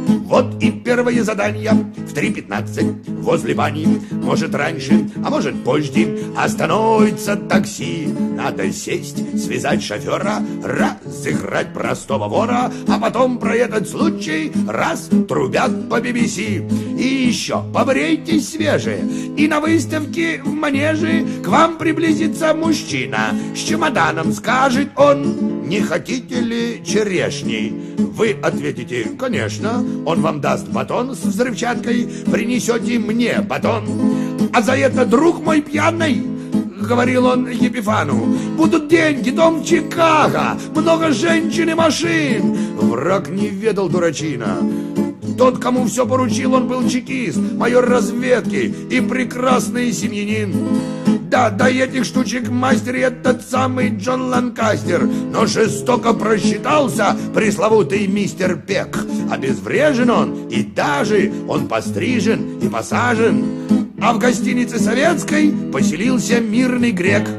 Вот и первое задание в 3:15 возле бани. Может раньше, а может позже остановится такси. Надо сесть, связать шофера, разыграть простого вора, а потом про этот случай раз трубят по BBC. И еще побрейтесь свежие, и на выставке в манеже к вам приблизится мужчина с чемоданом. Скажет он: не хотите ли черешни? Вы ответите: конечно. Он вам даст батон с взрывчаткой, принесете мне батон. А за это, друг мой пьяный, говорил он Епифану, будут деньги, дом в Чикаго, много женщин и машин. Враг не ведал, дурачина. Тот, кому все поручил, он был чекист, майор разведки и прекрасный семьянин. Да, до этих штучек мастер этот самый Джон Ланкастер, но жестоко просчитался пресловутый мистер Пек. Обезврежен он, и даже он пострижен и посажен. А в гостинице советской поселился мирный грек.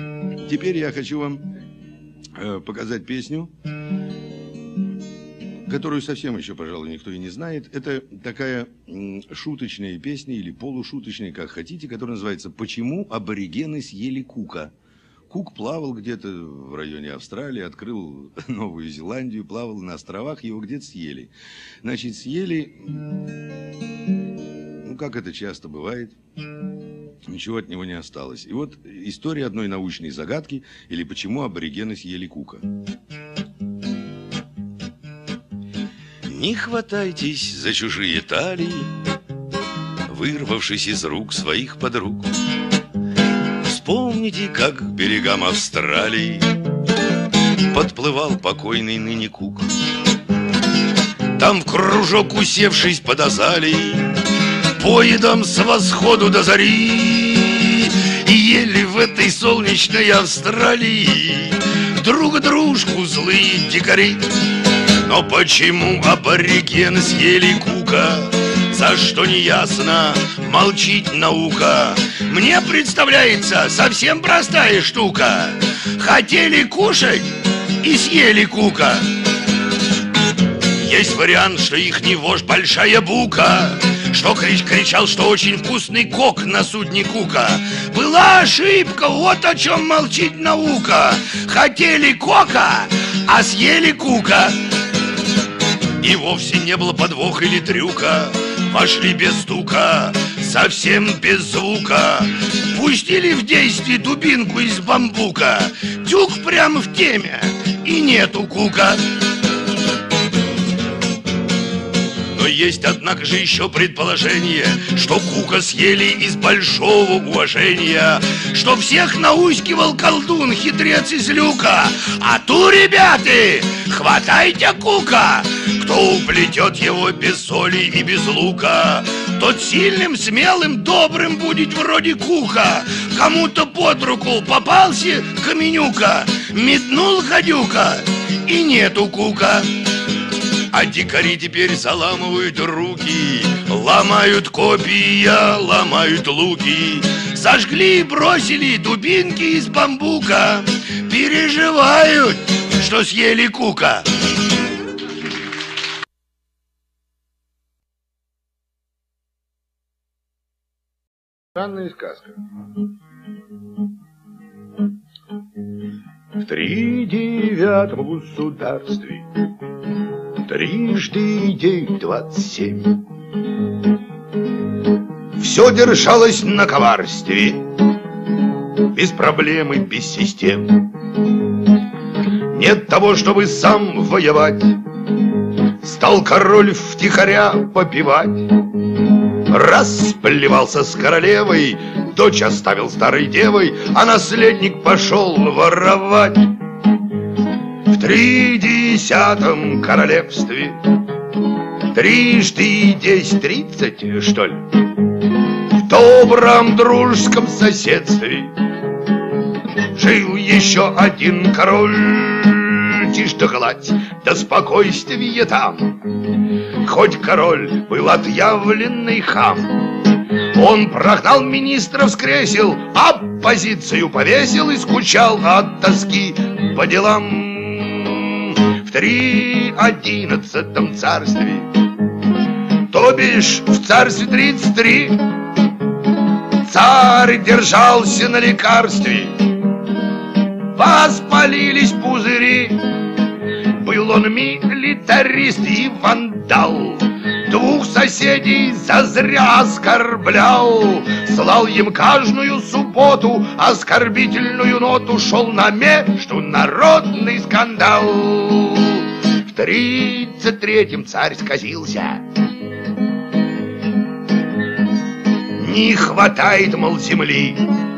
Теперь я хочу вам показать песню, которую совсем еще, пожалуй, никто и не знает. Это такая шуточная песня или полушуточная, как хотите, которая называется «Почему аборигены съели Кука?». Кук плавал где-то в районе Австралии, открыл Новую Зеландию, плавал на островах, его где-то съели. Значит, съели, ну, как это часто бывает, ничего от него не осталось. И вот история одной научной загадки, или почему аборигены съели Кука. Не хватайтесь за чужие талии, вырвавшись из рук своих подруг. Вспомните, как к берегам Австралии подплывал покойный ныне Кук. Там в кружок, усевшись под азалией, поедом с восходу до зари, и ели в этой солнечной Австралии друг дружку злые дикари. Но почему аборигены съели Кука? За что не ясно, молчит наука. Мне представляется совсем простая штука. Хотели кушать и съели Кука. Есть вариант, что ихний вождь большая бука, что кричал, что очень вкусный кок на судне Кука. Была ошибка, вот о чем молчит наука. Хотели кока, а съели Кука. И вовсе не было подвоха или трюка. Вошли без стука, совсем без звука. Пустили в действие дубинку из бамбука. Тюк прямо в теме, и нету Кука. Но есть, однако же, еще предположение, что Кука съели из большого уважения, что всех наускивал колдун, хитрец из люка. А ту, ребята, хватайте Кука! Кто уплетет его без соли и без лука, тот сильным, смелым, добрым будет вроде Кука. Кому-то под руку попался каменюка, метнул гадюка, и нету Кука. А дикари теперь заламывают руки, ломают копья, ломают луки. Сожгли и бросили дубинки из бамбука. Переживают, что съели Кука. Странная сказка. В 39-м государстве трижды день 27. Все держалось на коварстве, без проблем и без систем. Нет того, чтобы сам воевать, стал король втихаря попивать. Расплевался с королевой, дочь оставил старой девой, а наследник пошел воровать. В 30-м королевстве трижды 10-30, что ли, в добром дружеском соседстве жил еще один король. Тишь да гладь, да спокойствие там. Хоть король был отъявленный хам, он прогнал министров с кресел, оппозицию повесил и скучал от тоски по делам. В 311-м царстве, то бишь в царстве 33, царь держался на лекарстве. Воспалились пузыри. Был он милитарист и вандал, двух соседей зазря оскорблял. Слал им каждую субботу оскорбительную ноту, шел на международный скандал. В 33-м царь сказился. Не хватает, мол, земли.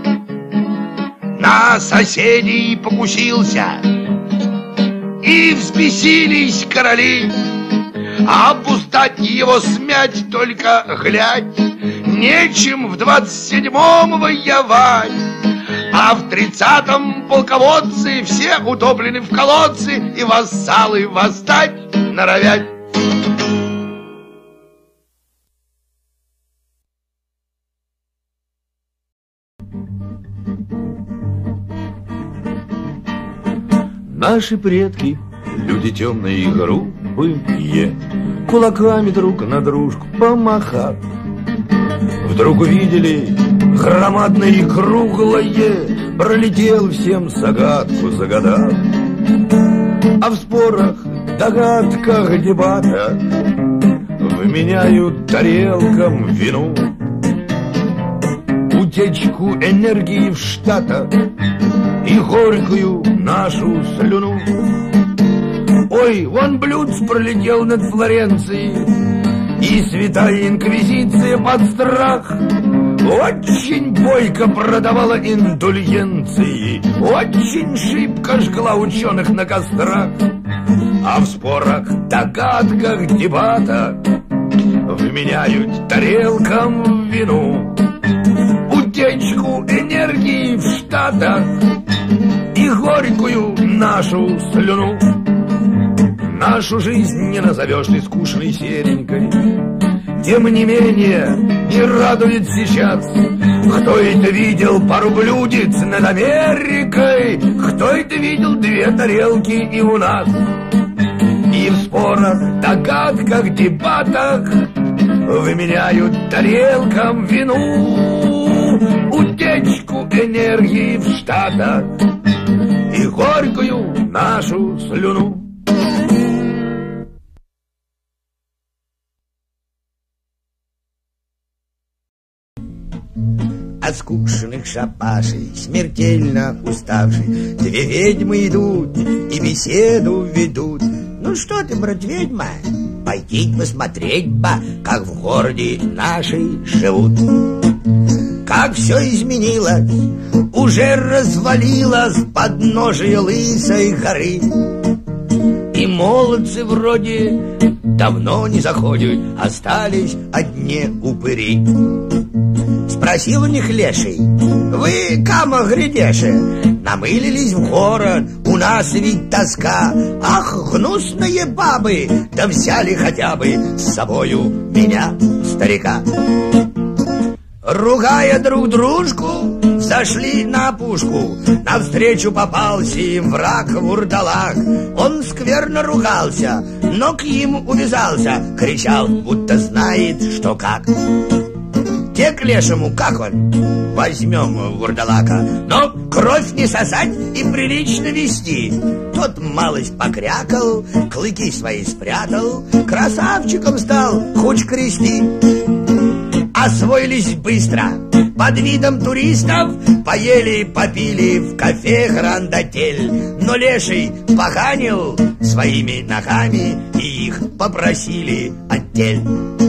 На соседей покусился. И взбесились короли, а обуздать его смять только глядь. Нечем в 27-м воевать, а в 30-м полководцы все утоплены в колодцы, и вассалы восстать норовят. Наши предки, люди темной игру, слабые, кулаками друг на дружку помахав. Вдруг увидели громадное и круглое, пролетел всем загадку загадав. А в спорах, догадках, дебатах вменяют тарелкам вину, утечку энергии в Штатах и горькую нашу слюну. Ой, вон Блюдц пролетел над Флоренцией, и святая инквизиция под страх очень бойко продавала индульгенции, очень шибко жгла ученых на кострах. А в спорах, догадках, дебатах вменяют тарелкам вину, утечку энергии в Штатах и горькую нашу слюну. Нашу жизнь не назовешь ты скучной серенькой, тем не менее не радует сейчас. Кто это видел пару блюдец над Америкой? Кто это видел две тарелки и у нас? И в спорах, догадках, дебатах выменяют тарелкам вину, утечку энергии в Штатах и горькую нашу слюну. От скучных шабашей, смертельно уставший, две ведьмы идут и беседу ведут. Ну что ты, брат, ведьма, пойти посмотреть бы, как в городе нашей живут. Как все изменилось, уже развалилось подножие лысой горы, и молодцы вроде давно не заходят, остались одни упыри. Спросил у них леший: вы, кама глядеши, намылились в город, у нас ведь тоска. Ах, гнусные бабы, да взяли хотя бы с собою меня, старика. Ругая друг дружку, зашли на опушку. Навстречу попался им враг вурдалак. Он скверно ругался, но к ним увязался, кричал, будто знает, что как. Те к лешему, как он? Возьмем вурдалака, но кровь не сосать и прилично вести. Тот малость покрякал, клыки свои спрятал, красавчиком стал, хоть крести. Освоились быстро, под видом туристов поели, попили в кафе Гранд-Отель. Но леший поганил своими ногами, и их попросили отдель.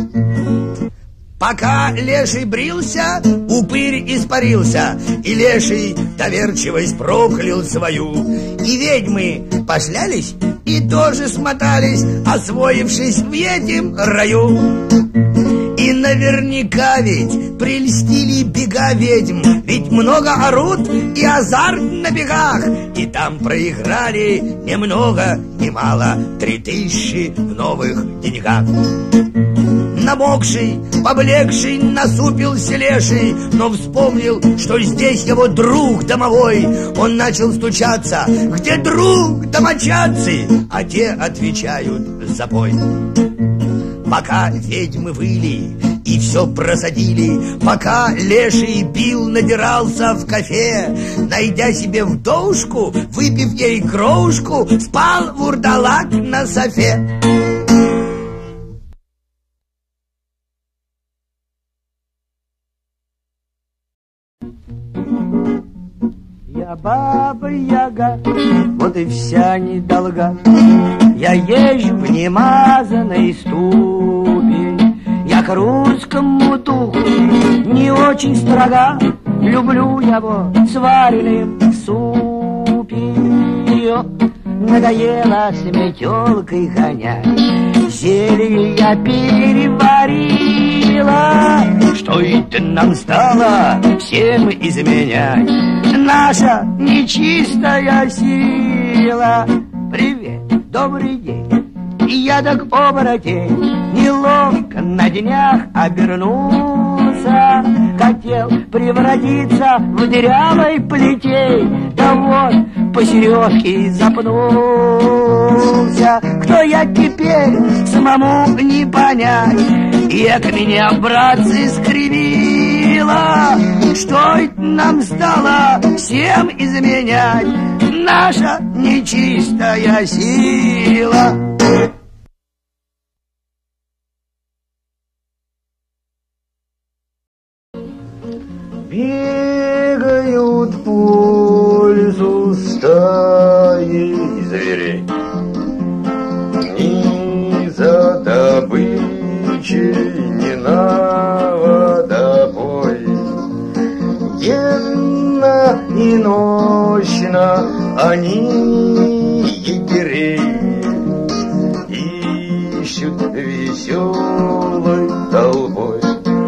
Пока леший брился, упырь испарился, и леший доверчивость проклял свою. И ведьмы пошлялись и тоже смотались, освоившись в этим раю. И наверняка ведь прельстили бега ведьм, ведь много орут и азарт на бегах. И там проиграли немного, немало 3000 в новых деньгах. Намокший, поблекший, насупился леший, но вспомнил, что здесь его друг домовой. Он начал стучаться: где друг, домочадцы? А те отвечают: запой. Пока ведьмы выли и все просадили, пока леший пил, надирался в кафе, найдя себе вдовушку, выпив ей крошку, спал вурдалак на софе. Я баба-яга, вот и вся недолга. Я езжу в немазанной ступе, я к русскому духу не очень строга. Люблю его сваренным в супе. Надоело с метелкой гонять, зелье я переварила. Что это нам стало всем изменять? Наша нечистая сила. Привет, добрый день. Я так оборотень, неловко на днях обернулся. Хотел превратиться в дырявой плетей, да вот по сережке запнулся. Кто я теперь, самому не понять. Эк, меня, братцы, скривило, что это нам стало всем изменять наша нечистая сила. Бегают по лесу стаи зверей, ни за добычей, ни на водопой. Денно и ночно они егерей ищут веселой толпой.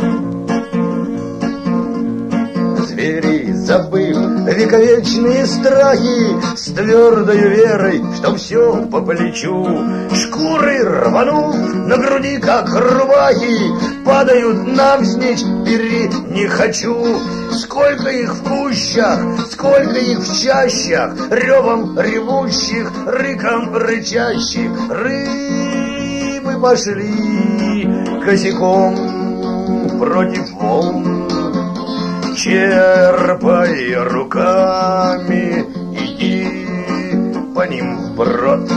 Звери, забыв вековечные страхи, с твердой верой, что все по плечу, шкуры рванув на груди, как рубахи, падают навзничь, бери не хочу. Сколько их в кущах, сколько их в чащах, ревом ревущих, рыком рычащих. Рыбы пошли косяком против волн, черпай руками, иди по ним вброд.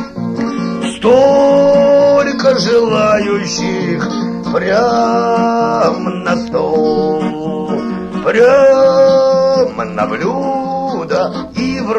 Столько желающих прямо на стол, прямо на блюдо и в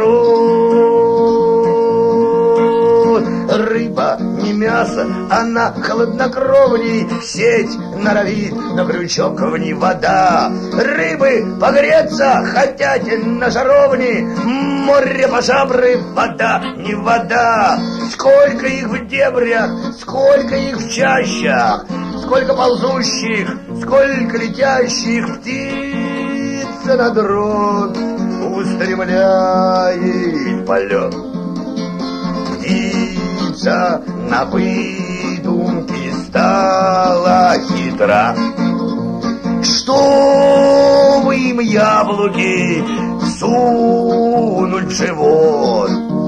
рот. Рыба не мясо, она холоднокровней, сеть норовит, на крючок в ней вода. Рыбы погреться хотят на жаровне, море по жабры, вода не вода. Сколько их в дебрях, сколько их в чащах, сколько ползущих, сколько летящих. Птица на дрон устремляет полет. Птица на выдумке стала хитра. Чтобы им яблоки сунуть в живот,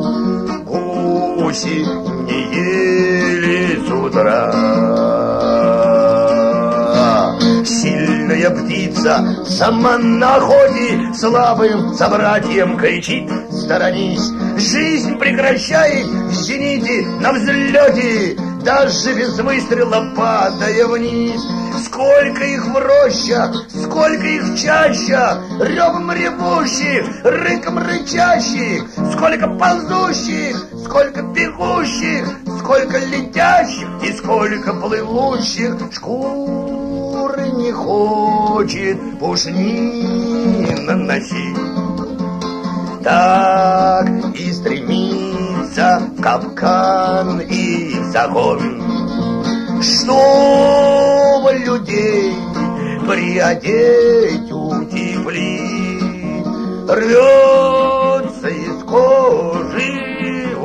гуси не ели с утра. Сильная птица сама на охоте слабым собратьям кричит: сторонись! Жизнь прекращает в зените, на взлете, даже без выстрела падая вниз. Сколько их в рощах, сколько их в чащах, ревом ревущих, рыком рычащих. Сколько ползущих, сколько бегущих, сколько летящих и сколько плывущих. Шкуры не хочет пушнина носить, так и стремится в капкан и в загон, чтобы людей приодеть, утеплить. Рвется из кожи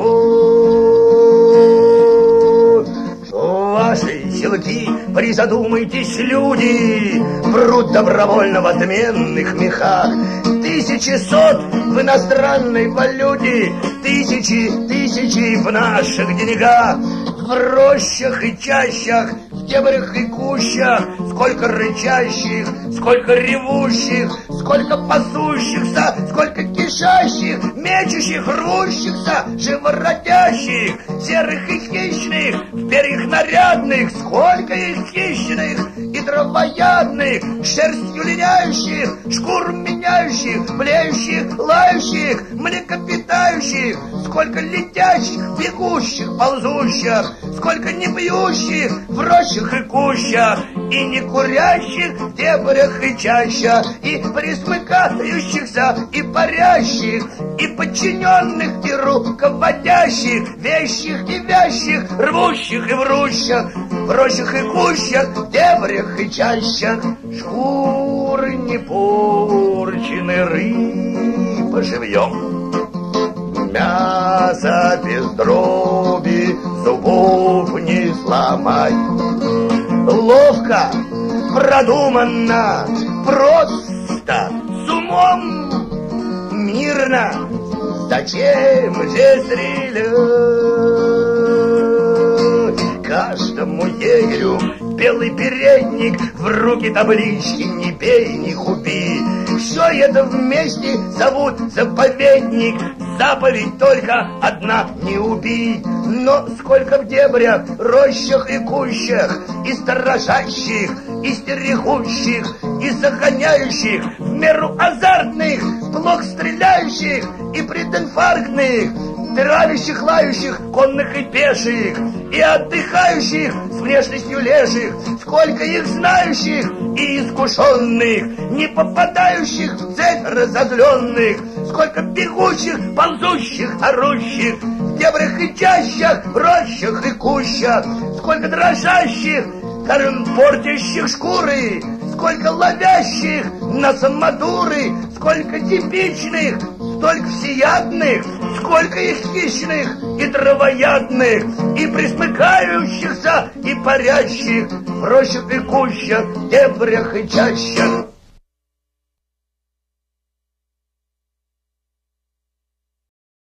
вон. Ваши селки, призадумайтесь, люди, прут добровольно в отменных мехах. 1100 в иностранной валюте, тысячи в наших деньгах. В рощах и чащах, в дебрях и кущах, сколько рычащих, сколько ревущих, сколько пасущихся, сколько кишащих, мечущих, рвущихся, живородящих, серых и хищных, в перьях нарядных, сколько их хищных и травоядных, шерстью линяющих, шкуру меняющих, блеющих, лающих, млекопитающих, сколько летящих, бегущих, ползущих, сколько не пьющих в рощах и кущах, и не курящих в дебрях и чащах, и присмыкающихся, и парящих, и подчиненных, и руководящих, вещих и вящих, рвущих и врущих, в рощах и кущах, в дебрях и чащах. Шкуры не порчены, рыба живьем. Мясо без дроби, зубов не сломать. Ловко, продуманно, просто, с умом, мирно, Зачем же стрелять? Каждому егерю белый передник, в руки таблички «Не бей, не хуби». Все это вместе зовут заповедник. Заповедь только одна — не убий. Но сколько в дебрях, рощах и кущах, и сторожащих, и стерегущих, и загоняющих, в меру азартных, в блок стреляющих и прединфарктных, травящих, лающих, конных и пеших, и отдыхающих с внешностью леших, сколько их знающих и искушенных, не попадающих в цель разозленных, сколько бегущих, ползущих, орущих, в дебрях и чащах, рощах и кущах, сколько дрожащих, портящих шкуры, сколько ловящих на самодуры, сколько типичных, столько всеядных, сколько их хищных и травоядных, и присмыкающихся, и парящих в рощах и кущах, дебрях и чащах.